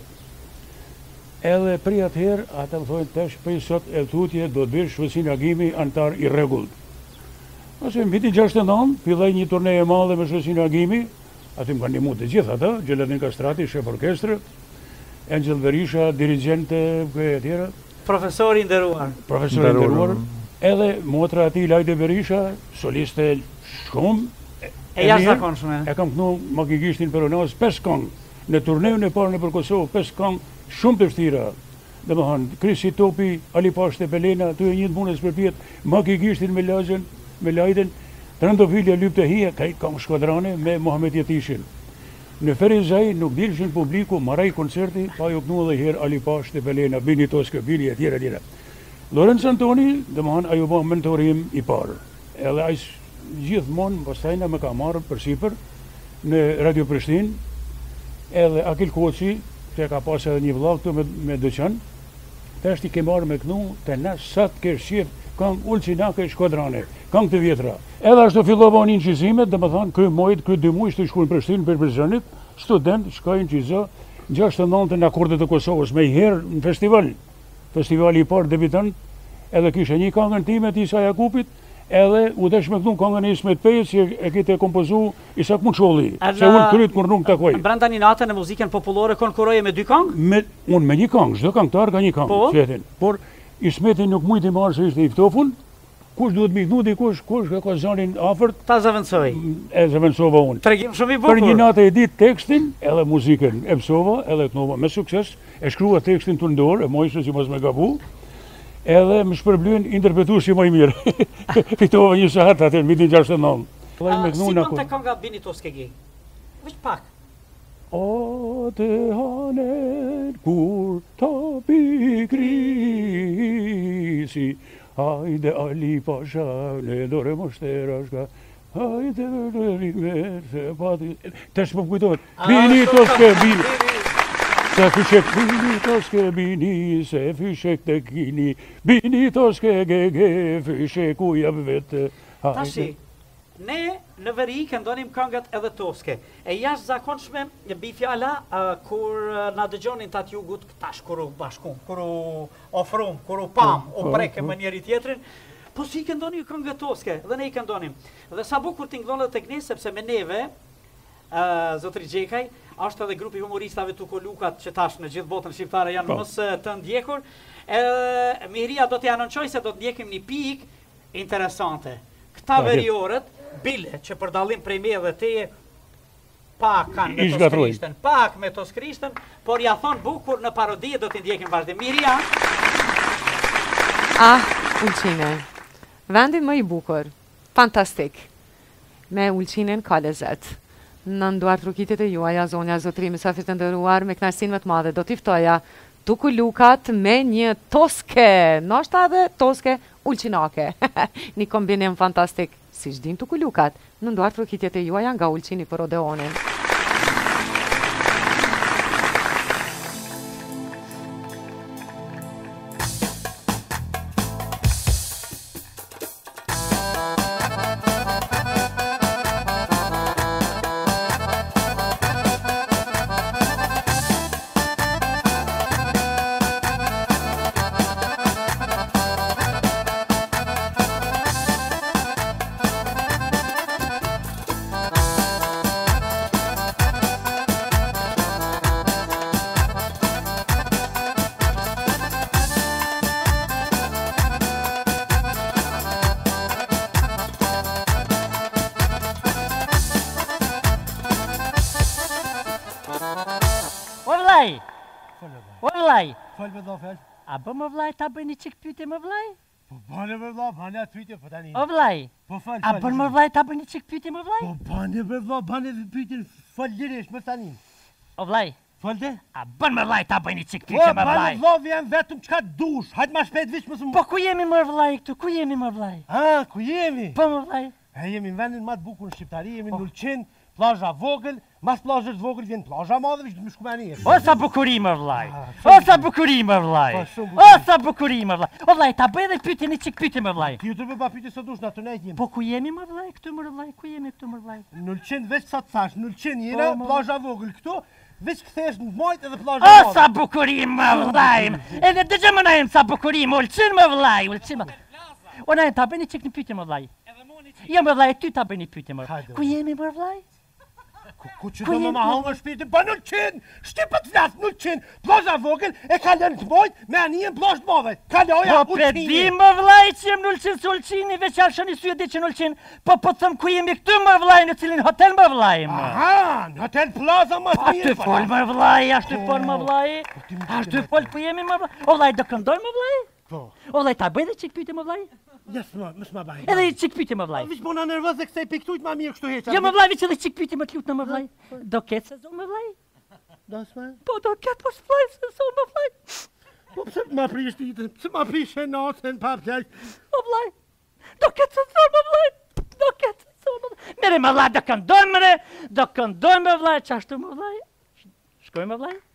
Speaker 4: Edhe pri atëherë, ata më thojnë tash për sot e tutje do të bësh shvësin agimi antar i rregullt. Ose në vitin gjashtëdhjetë e nëntë, filloi një turne e madhe me shvësin agimi, aty më kanë ndihmuar të gjithë ata, Gjeladin Kastrati, shef orkestrë, Angel Berisha, dirigente e tjera.
Speaker 3: Profesori i nderuar.
Speaker 4: Profesori i nderuar. Edhe motra ati Lajde Berisha, soliste shumë.
Speaker 3: E jashtëzakonshme.
Speaker 4: E kam kënu Makikishtin Peronas, pesë këngë. Në turneun e parë në për Kosovë, pesë këngë shumë të vështira. Dhe më hanë, Krisi Topi, Ali Pashte Pelena, tu e një të bunës për pjetë, Makikishtin me Lajden, me Lajden, Trandofilja Lypte Hia, ka i kam shkuadrane me Mohamed Jetishin. Në Ferizaj nuk dilshin publiku, maraj koncerti, pa ju kënu dhe herë Ali Pashte Pelena, Bini Toske, Bini e tjera tjera. Lorenz Antoni, dhe më hanë, ajo ba mentorim i parë. Edhe ajë gjithmonë, pastajna me ka marrë për sipër, në Radio Prishtinë, edhe Akil Koci, që ka pas edhe një vllag këtu me, me dëqën, të është i ke marrë me kënu, të në sat ke shqip, kanë Ulcinake Shkodrane, kanë të vjetra. Edhe ashtu fillova një qizimet, dhe më thanë, këj mojt, këj dy mujt të shkuin Prishtinë për Prizrenit, student, shkajnë qizo, gjashtë e nëntën në akordet e Kosovës, me i herë në festival, festivali i parë debitant, edhe kishe një kangën time të Isa Jakupit, edhe u desh me këtu kongën e Ismet Pejës, që e kite kompozu Isak Muçolli, se unë kryt kur nuk takoj.
Speaker 3: Brenda një natë në muzikën popullore konkuroje me dy kongë?
Speaker 4: Me, unë me një kongë, çdo këngëtar ka një kongë,
Speaker 3: po?
Speaker 4: Qetin. Por Ismetin nuk mujti marrë se ishte i ftofun, kush duhet mi kënu dikush, kush ka ka zanin afërt.
Speaker 3: Ta zëvendësoj.
Speaker 4: E zëvendësova unë.
Speaker 3: Tregim shumë i bukur.
Speaker 4: Për një natë e ditë tekstin, edhe muzikën e mësova, edhe kënova me sukses, e shkrua tekstin të ndorë, e mojshë që mos me gabu, edhe më shpërblyen interpretuesi më i mirë. Fitova një sahat atë në vitin gjashtëdhjetë e nëntë.
Speaker 3: Si bën të kënga Bini Toskegi? Veç pak.
Speaker 4: O të hanen kur topi krisi, hajde Ali Pasha, në dore moshtera shka, hajde me se pati... Tesh më kujtohet, Bini Toske, Bini. Se fishek Bini Toske, Bini, se fishek të kini, Bini Toske, gege, fishek u jam vete.
Speaker 3: Tashi, ne në veri këndonim këngët edhe toske. E jashtë zakonshme, bi fjala, uh, kur uh, na dëgjonin të atë jugut, tash kur u bashkum, kur u ofrum, kur u pam, u preke më njeri tjetrin, po si i këndoni këngët toske, dhe ne i këndonim. Dhe sa bukur t'i këndonë të këne, sepse me neve, uh, Zotri Xhekaj, është edhe grupi humoristave Tuko Lukat, që tash në gjithë botën shqiptare janë mos të ndjekur, e, Miria do t'i anonqoj se do të ndjekim një pik, interesante. Këta veriorët, bile që për dallim prej me dhe teje, pak kanë me tos Krishten, pak me tos Krishten, por ja thonë bukur në parodie do t'i ndjekin vazhdim. Mirja?
Speaker 1: Ah, Ulqine, vendi më i bukur, fantastik, me Ulqinen ka lezet. Në nduar trukitit e juaja, zonja zotri, mysafir të ndëruar, me knarsin më të madhe, do t'i ftoja Tuku Lukat me një toske, nështë edhe toske ulqinake. Një kombinim fantastik, si shdin Tuku Lukat, në nduar trukitjet e juaja nga Ulqini për Odeonin.
Speaker 8: O vllaj,
Speaker 9: Fal me dha fel.
Speaker 8: a bë më vllaj ta bëj një çik pyetje më vllaj?
Speaker 9: Po bane me dha, bane atë pyetje po tani.
Speaker 8: O vllaj,
Speaker 9: Po fal.
Speaker 8: a bën më vllaj ta bëj një çik pyetje më vllaj?
Speaker 9: Po bane me dha, bane pyetje fal lirisht më tani.
Speaker 8: O vllaj,
Speaker 9: Falde?
Speaker 8: a bën më vllaj ta bëj një çik
Speaker 9: Po
Speaker 8: pyetje më
Speaker 9: bane
Speaker 8: vllaj?
Speaker 9: vlla vjen vetëm çka dush. Hajt më shpejt vish më.
Speaker 8: Po ku jemi më vllaj këtu? Ku jemi më vllaj?
Speaker 9: Ah, ku jemi?
Speaker 8: Po më vllaj.
Speaker 9: E jemi në vendin më të bukur në Shqiptari, jemi në Ulqin, plazha vogël, mas plazhës vogël vjen plazha madhe, vish më shkumani.
Speaker 8: O sa bukuri më vllaj. O sa bukuri më vllaj. O sa bukuri më vllaj. O vllaj, ta bëj edhe pyetje një çik pyetje më vllaj.
Speaker 9: Ti u të bëj pa pyetje sa dush na të ne jemi.
Speaker 8: Po ku jemi më vllaj këtu më vllaj? Ku jemi këtu më vllaj?
Speaker 9: Në Ulqin veç sa të thash, në Ulqin jena,
Speaker 8: Po, mo.
Speaker 9: plazha vogël këtu, veç kthesh në majt edhe plazha
Speaker 8: O
Speaker 9: madhe.
Speaker 8: sa bukuri më vllaj. Edhe dëgjoj më naim sa bukuri më Ulqin më vllaj, Ulqin më. O na ta bëj një çik një pyetje më vllaj. Jo më vllaj, ty ta bëj një pyetje më.
Speaker 9: Hajde.
Speaker 8: Ku jemi më vllaj?
Speaker 9: Ku që
Speaker 8: Ku
Speaker 9: do më
Speaker 8: jemi?
Speaker 9: ma hongë shpirtin, pa në Ulqin, shtipët flas në Ulqin, plazha vogël e kalon të mojt me anijen plazh të madhe. Kaloja
Speaker 8: Po pe di më vllaj që jem në Ulqin se Ulqini veç alshën i sy e di që në Ulqin. Po po thëm ku jemi këtu më vllaj, në cilin hotel më vllaj më.
Speaker 9: Aha, në hotel plaza më
Speaker 8: A të fol më vllaj, a të fol më vllaj. A të fol po jemi më vllaj. O vllaj do këndoj më vllaj?
Speaker 9: Po.
Speaker 8: O vllaj ta bëj edhe çik pyetje më vllaj?
Speaker 9: Jes më, mos ma baj.
Speaker 8: Edhe çik pyetje më vllaj.
Speaker 9: Vish bona nervoz e kthej piktujt më mirë kështu heqa.
Speaker 8: Jo më vllaj, veç edhe çik pyetje më të lutem më vllaj. Do ketë sezon më vllaj?
Speaker 9: Do s'ma?
Speaker 8: Po do ketë po vllaj sezon më vllaj.
Speaker 9: Po pse ma prish ditën? Pse ma prish natën pa plak?
Speaker 8: O vllaj. Do ketë sezon më vllaj. Do ketë sezon më vllaj. Mere më vllaj do këndojmë mere, do këndojmë më vllaj, çashtu më vllaj. Shkojmë më vllaj.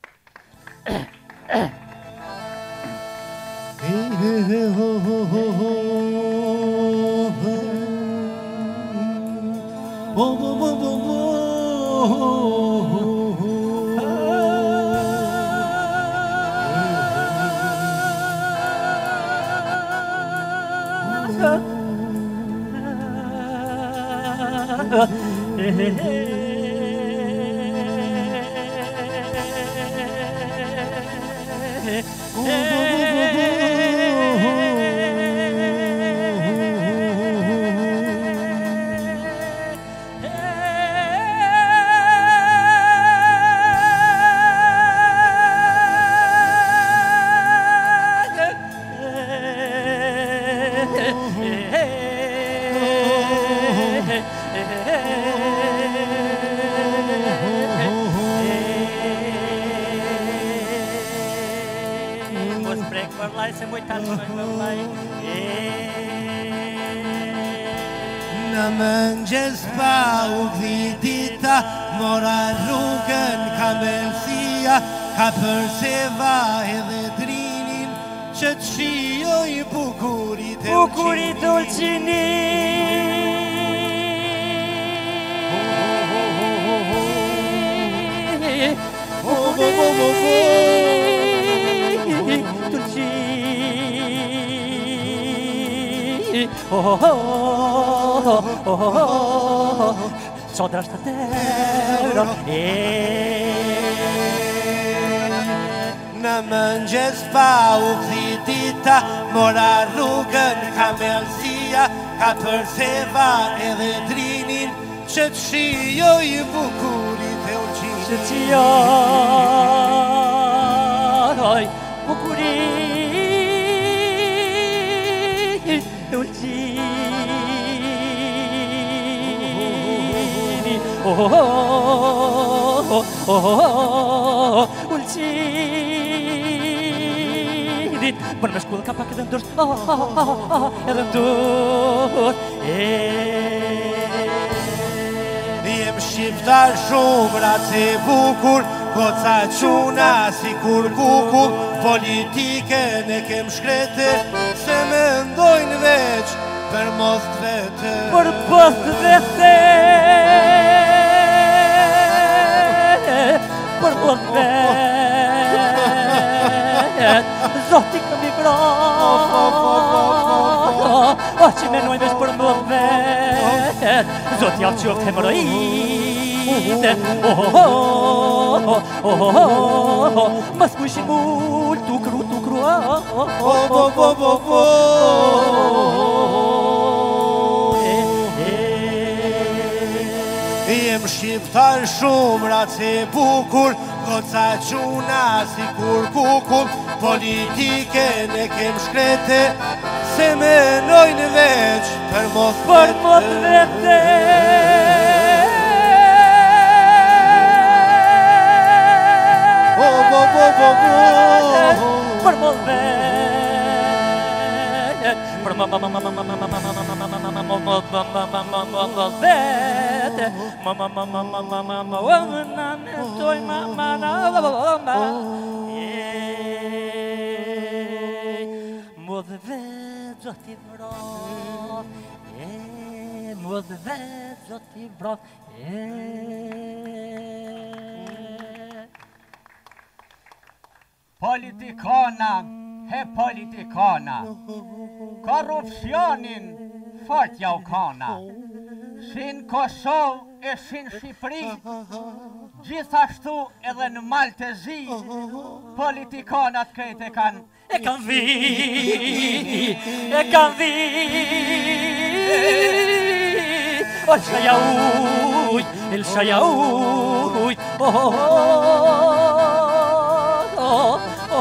Speaker 8: Mos prek më vllaj se moj ta shkojmë më vllaj.
Speaker 9: Në mëngjes pa u dita, mora rrugën kamelësia, ka përseva edhe drinin, që të shioj bukurit e
Speaker 8: Bukurit e Ulqinit. Sodra shtatero
Speaker 9: Në mëngjes pa u dita, mora rrugën kamelësia, shia ka për theva edhe drinin që të shijoj bukurit e ulqinit.
Speaker 8: Që të shijoj bukurit e ulqinit. Oh, oh, oh, oh, oh, ulqinit. Për me shkullë ka pak edhe ndërsh, oh, oh, oh, oh, edhe ndërsh.
Speaker 9: Jem shqiptar shumë race bukur, goca quna si kur kukur, politiken e kem shkrete, se me ndojnë veç për mos të vete.
Speaker 8: Për mos të vete, për mos të vete, zoti këmi vrat, o që menoj veç për mos të vete, zoti avë qoftë hemorojite, oh, oh, oh, oh, oh, oh, mas kushin mull, tu kru, tu kru, oh, oh, oh, oh, oh,
Speaker 9: Jem shqiptar shumë race bukur, goca quna si kur kukur, politiken e kem shkrete, se menojnë veç për mos
Speaker 8: për mos vete. Për mos vete, për mos vete, mos vete, zoti vrot, mos vete, zoti vrot,
Speaker 11: Politikana, he politikana, korrupsionin fort jau kana, si në Kosovë e si në Shqipëri, gjithashtu edhe në Maltezi, politikanat krejt e kanë,
Speaker 8: e kanë vi, e kanë vi, o shaja uj, il shaja uj, oh, oh, oh,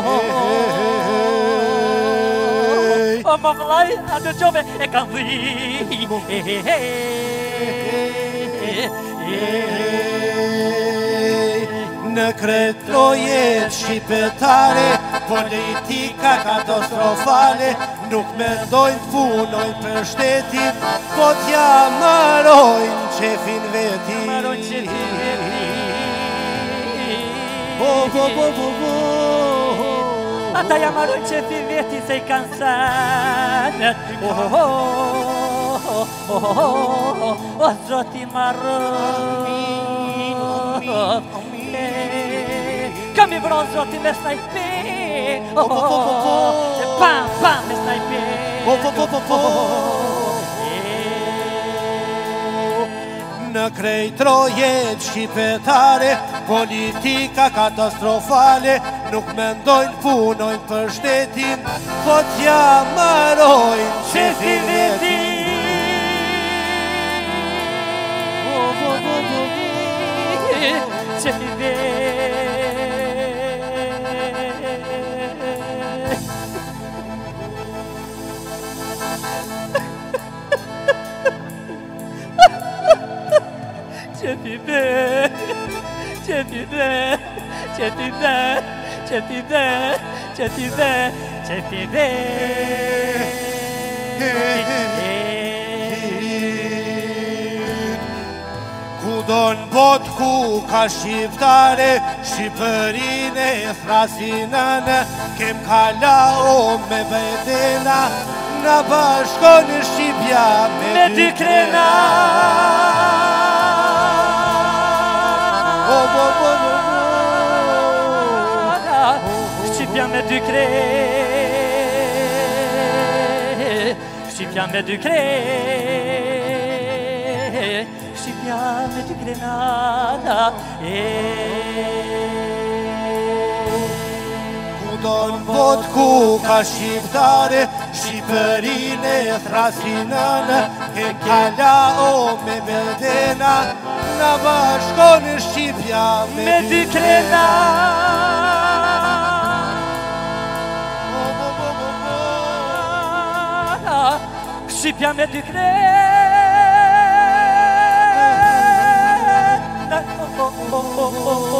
Speaker 8: o më vëllaj, a në gjove e kanë dhi.
Speaker 9: Në kretë projet shqipetare, politika katastrofale, nuk mendojnë punojnë për shtetin, po t'ja marojnë qefin veti.
Speaker 8: Marojnë qefin veti.
Speaker 9: Bo, bo, bo, bo, bo.
Speaker 8: Ata ja marojnë qefin veti se i kanë sanë. Oh, oh, oh, oh, oh, oh, oh, zoti marojnë. Kam i vron zoti me snajpe. Oh, oh, oh, oh, pam, pam me snajpe.
Speaker 9: Oh, oh, oh, oh, oh. Në krejtrojet shqipetare, politika katastrofale, nuk mendojnë punojnë për shtetin, po t'ja marojnë qefin veti.
Speaker 8: Qefin veti. Çetibe, çetibe, çetibe, çetibe, çetibe, çetibe.
Speaker 9: Kudo n'bot ku ka shqiptare, Shqipërin e thrasinane, kem kala o me bedena, na bashkon Shqipja me dy krena.
Speaker 8: Shqipja me dy kre, Shqipja me dy kre, Shqipja me dy krenata.
Speaker 9: don vot cu ca shqiptare, Shqipërine thrasinënë, e kalla o me bedena, na bashkon Shqipja me dy krena.
Speaker 12: Shqipja me dy krena.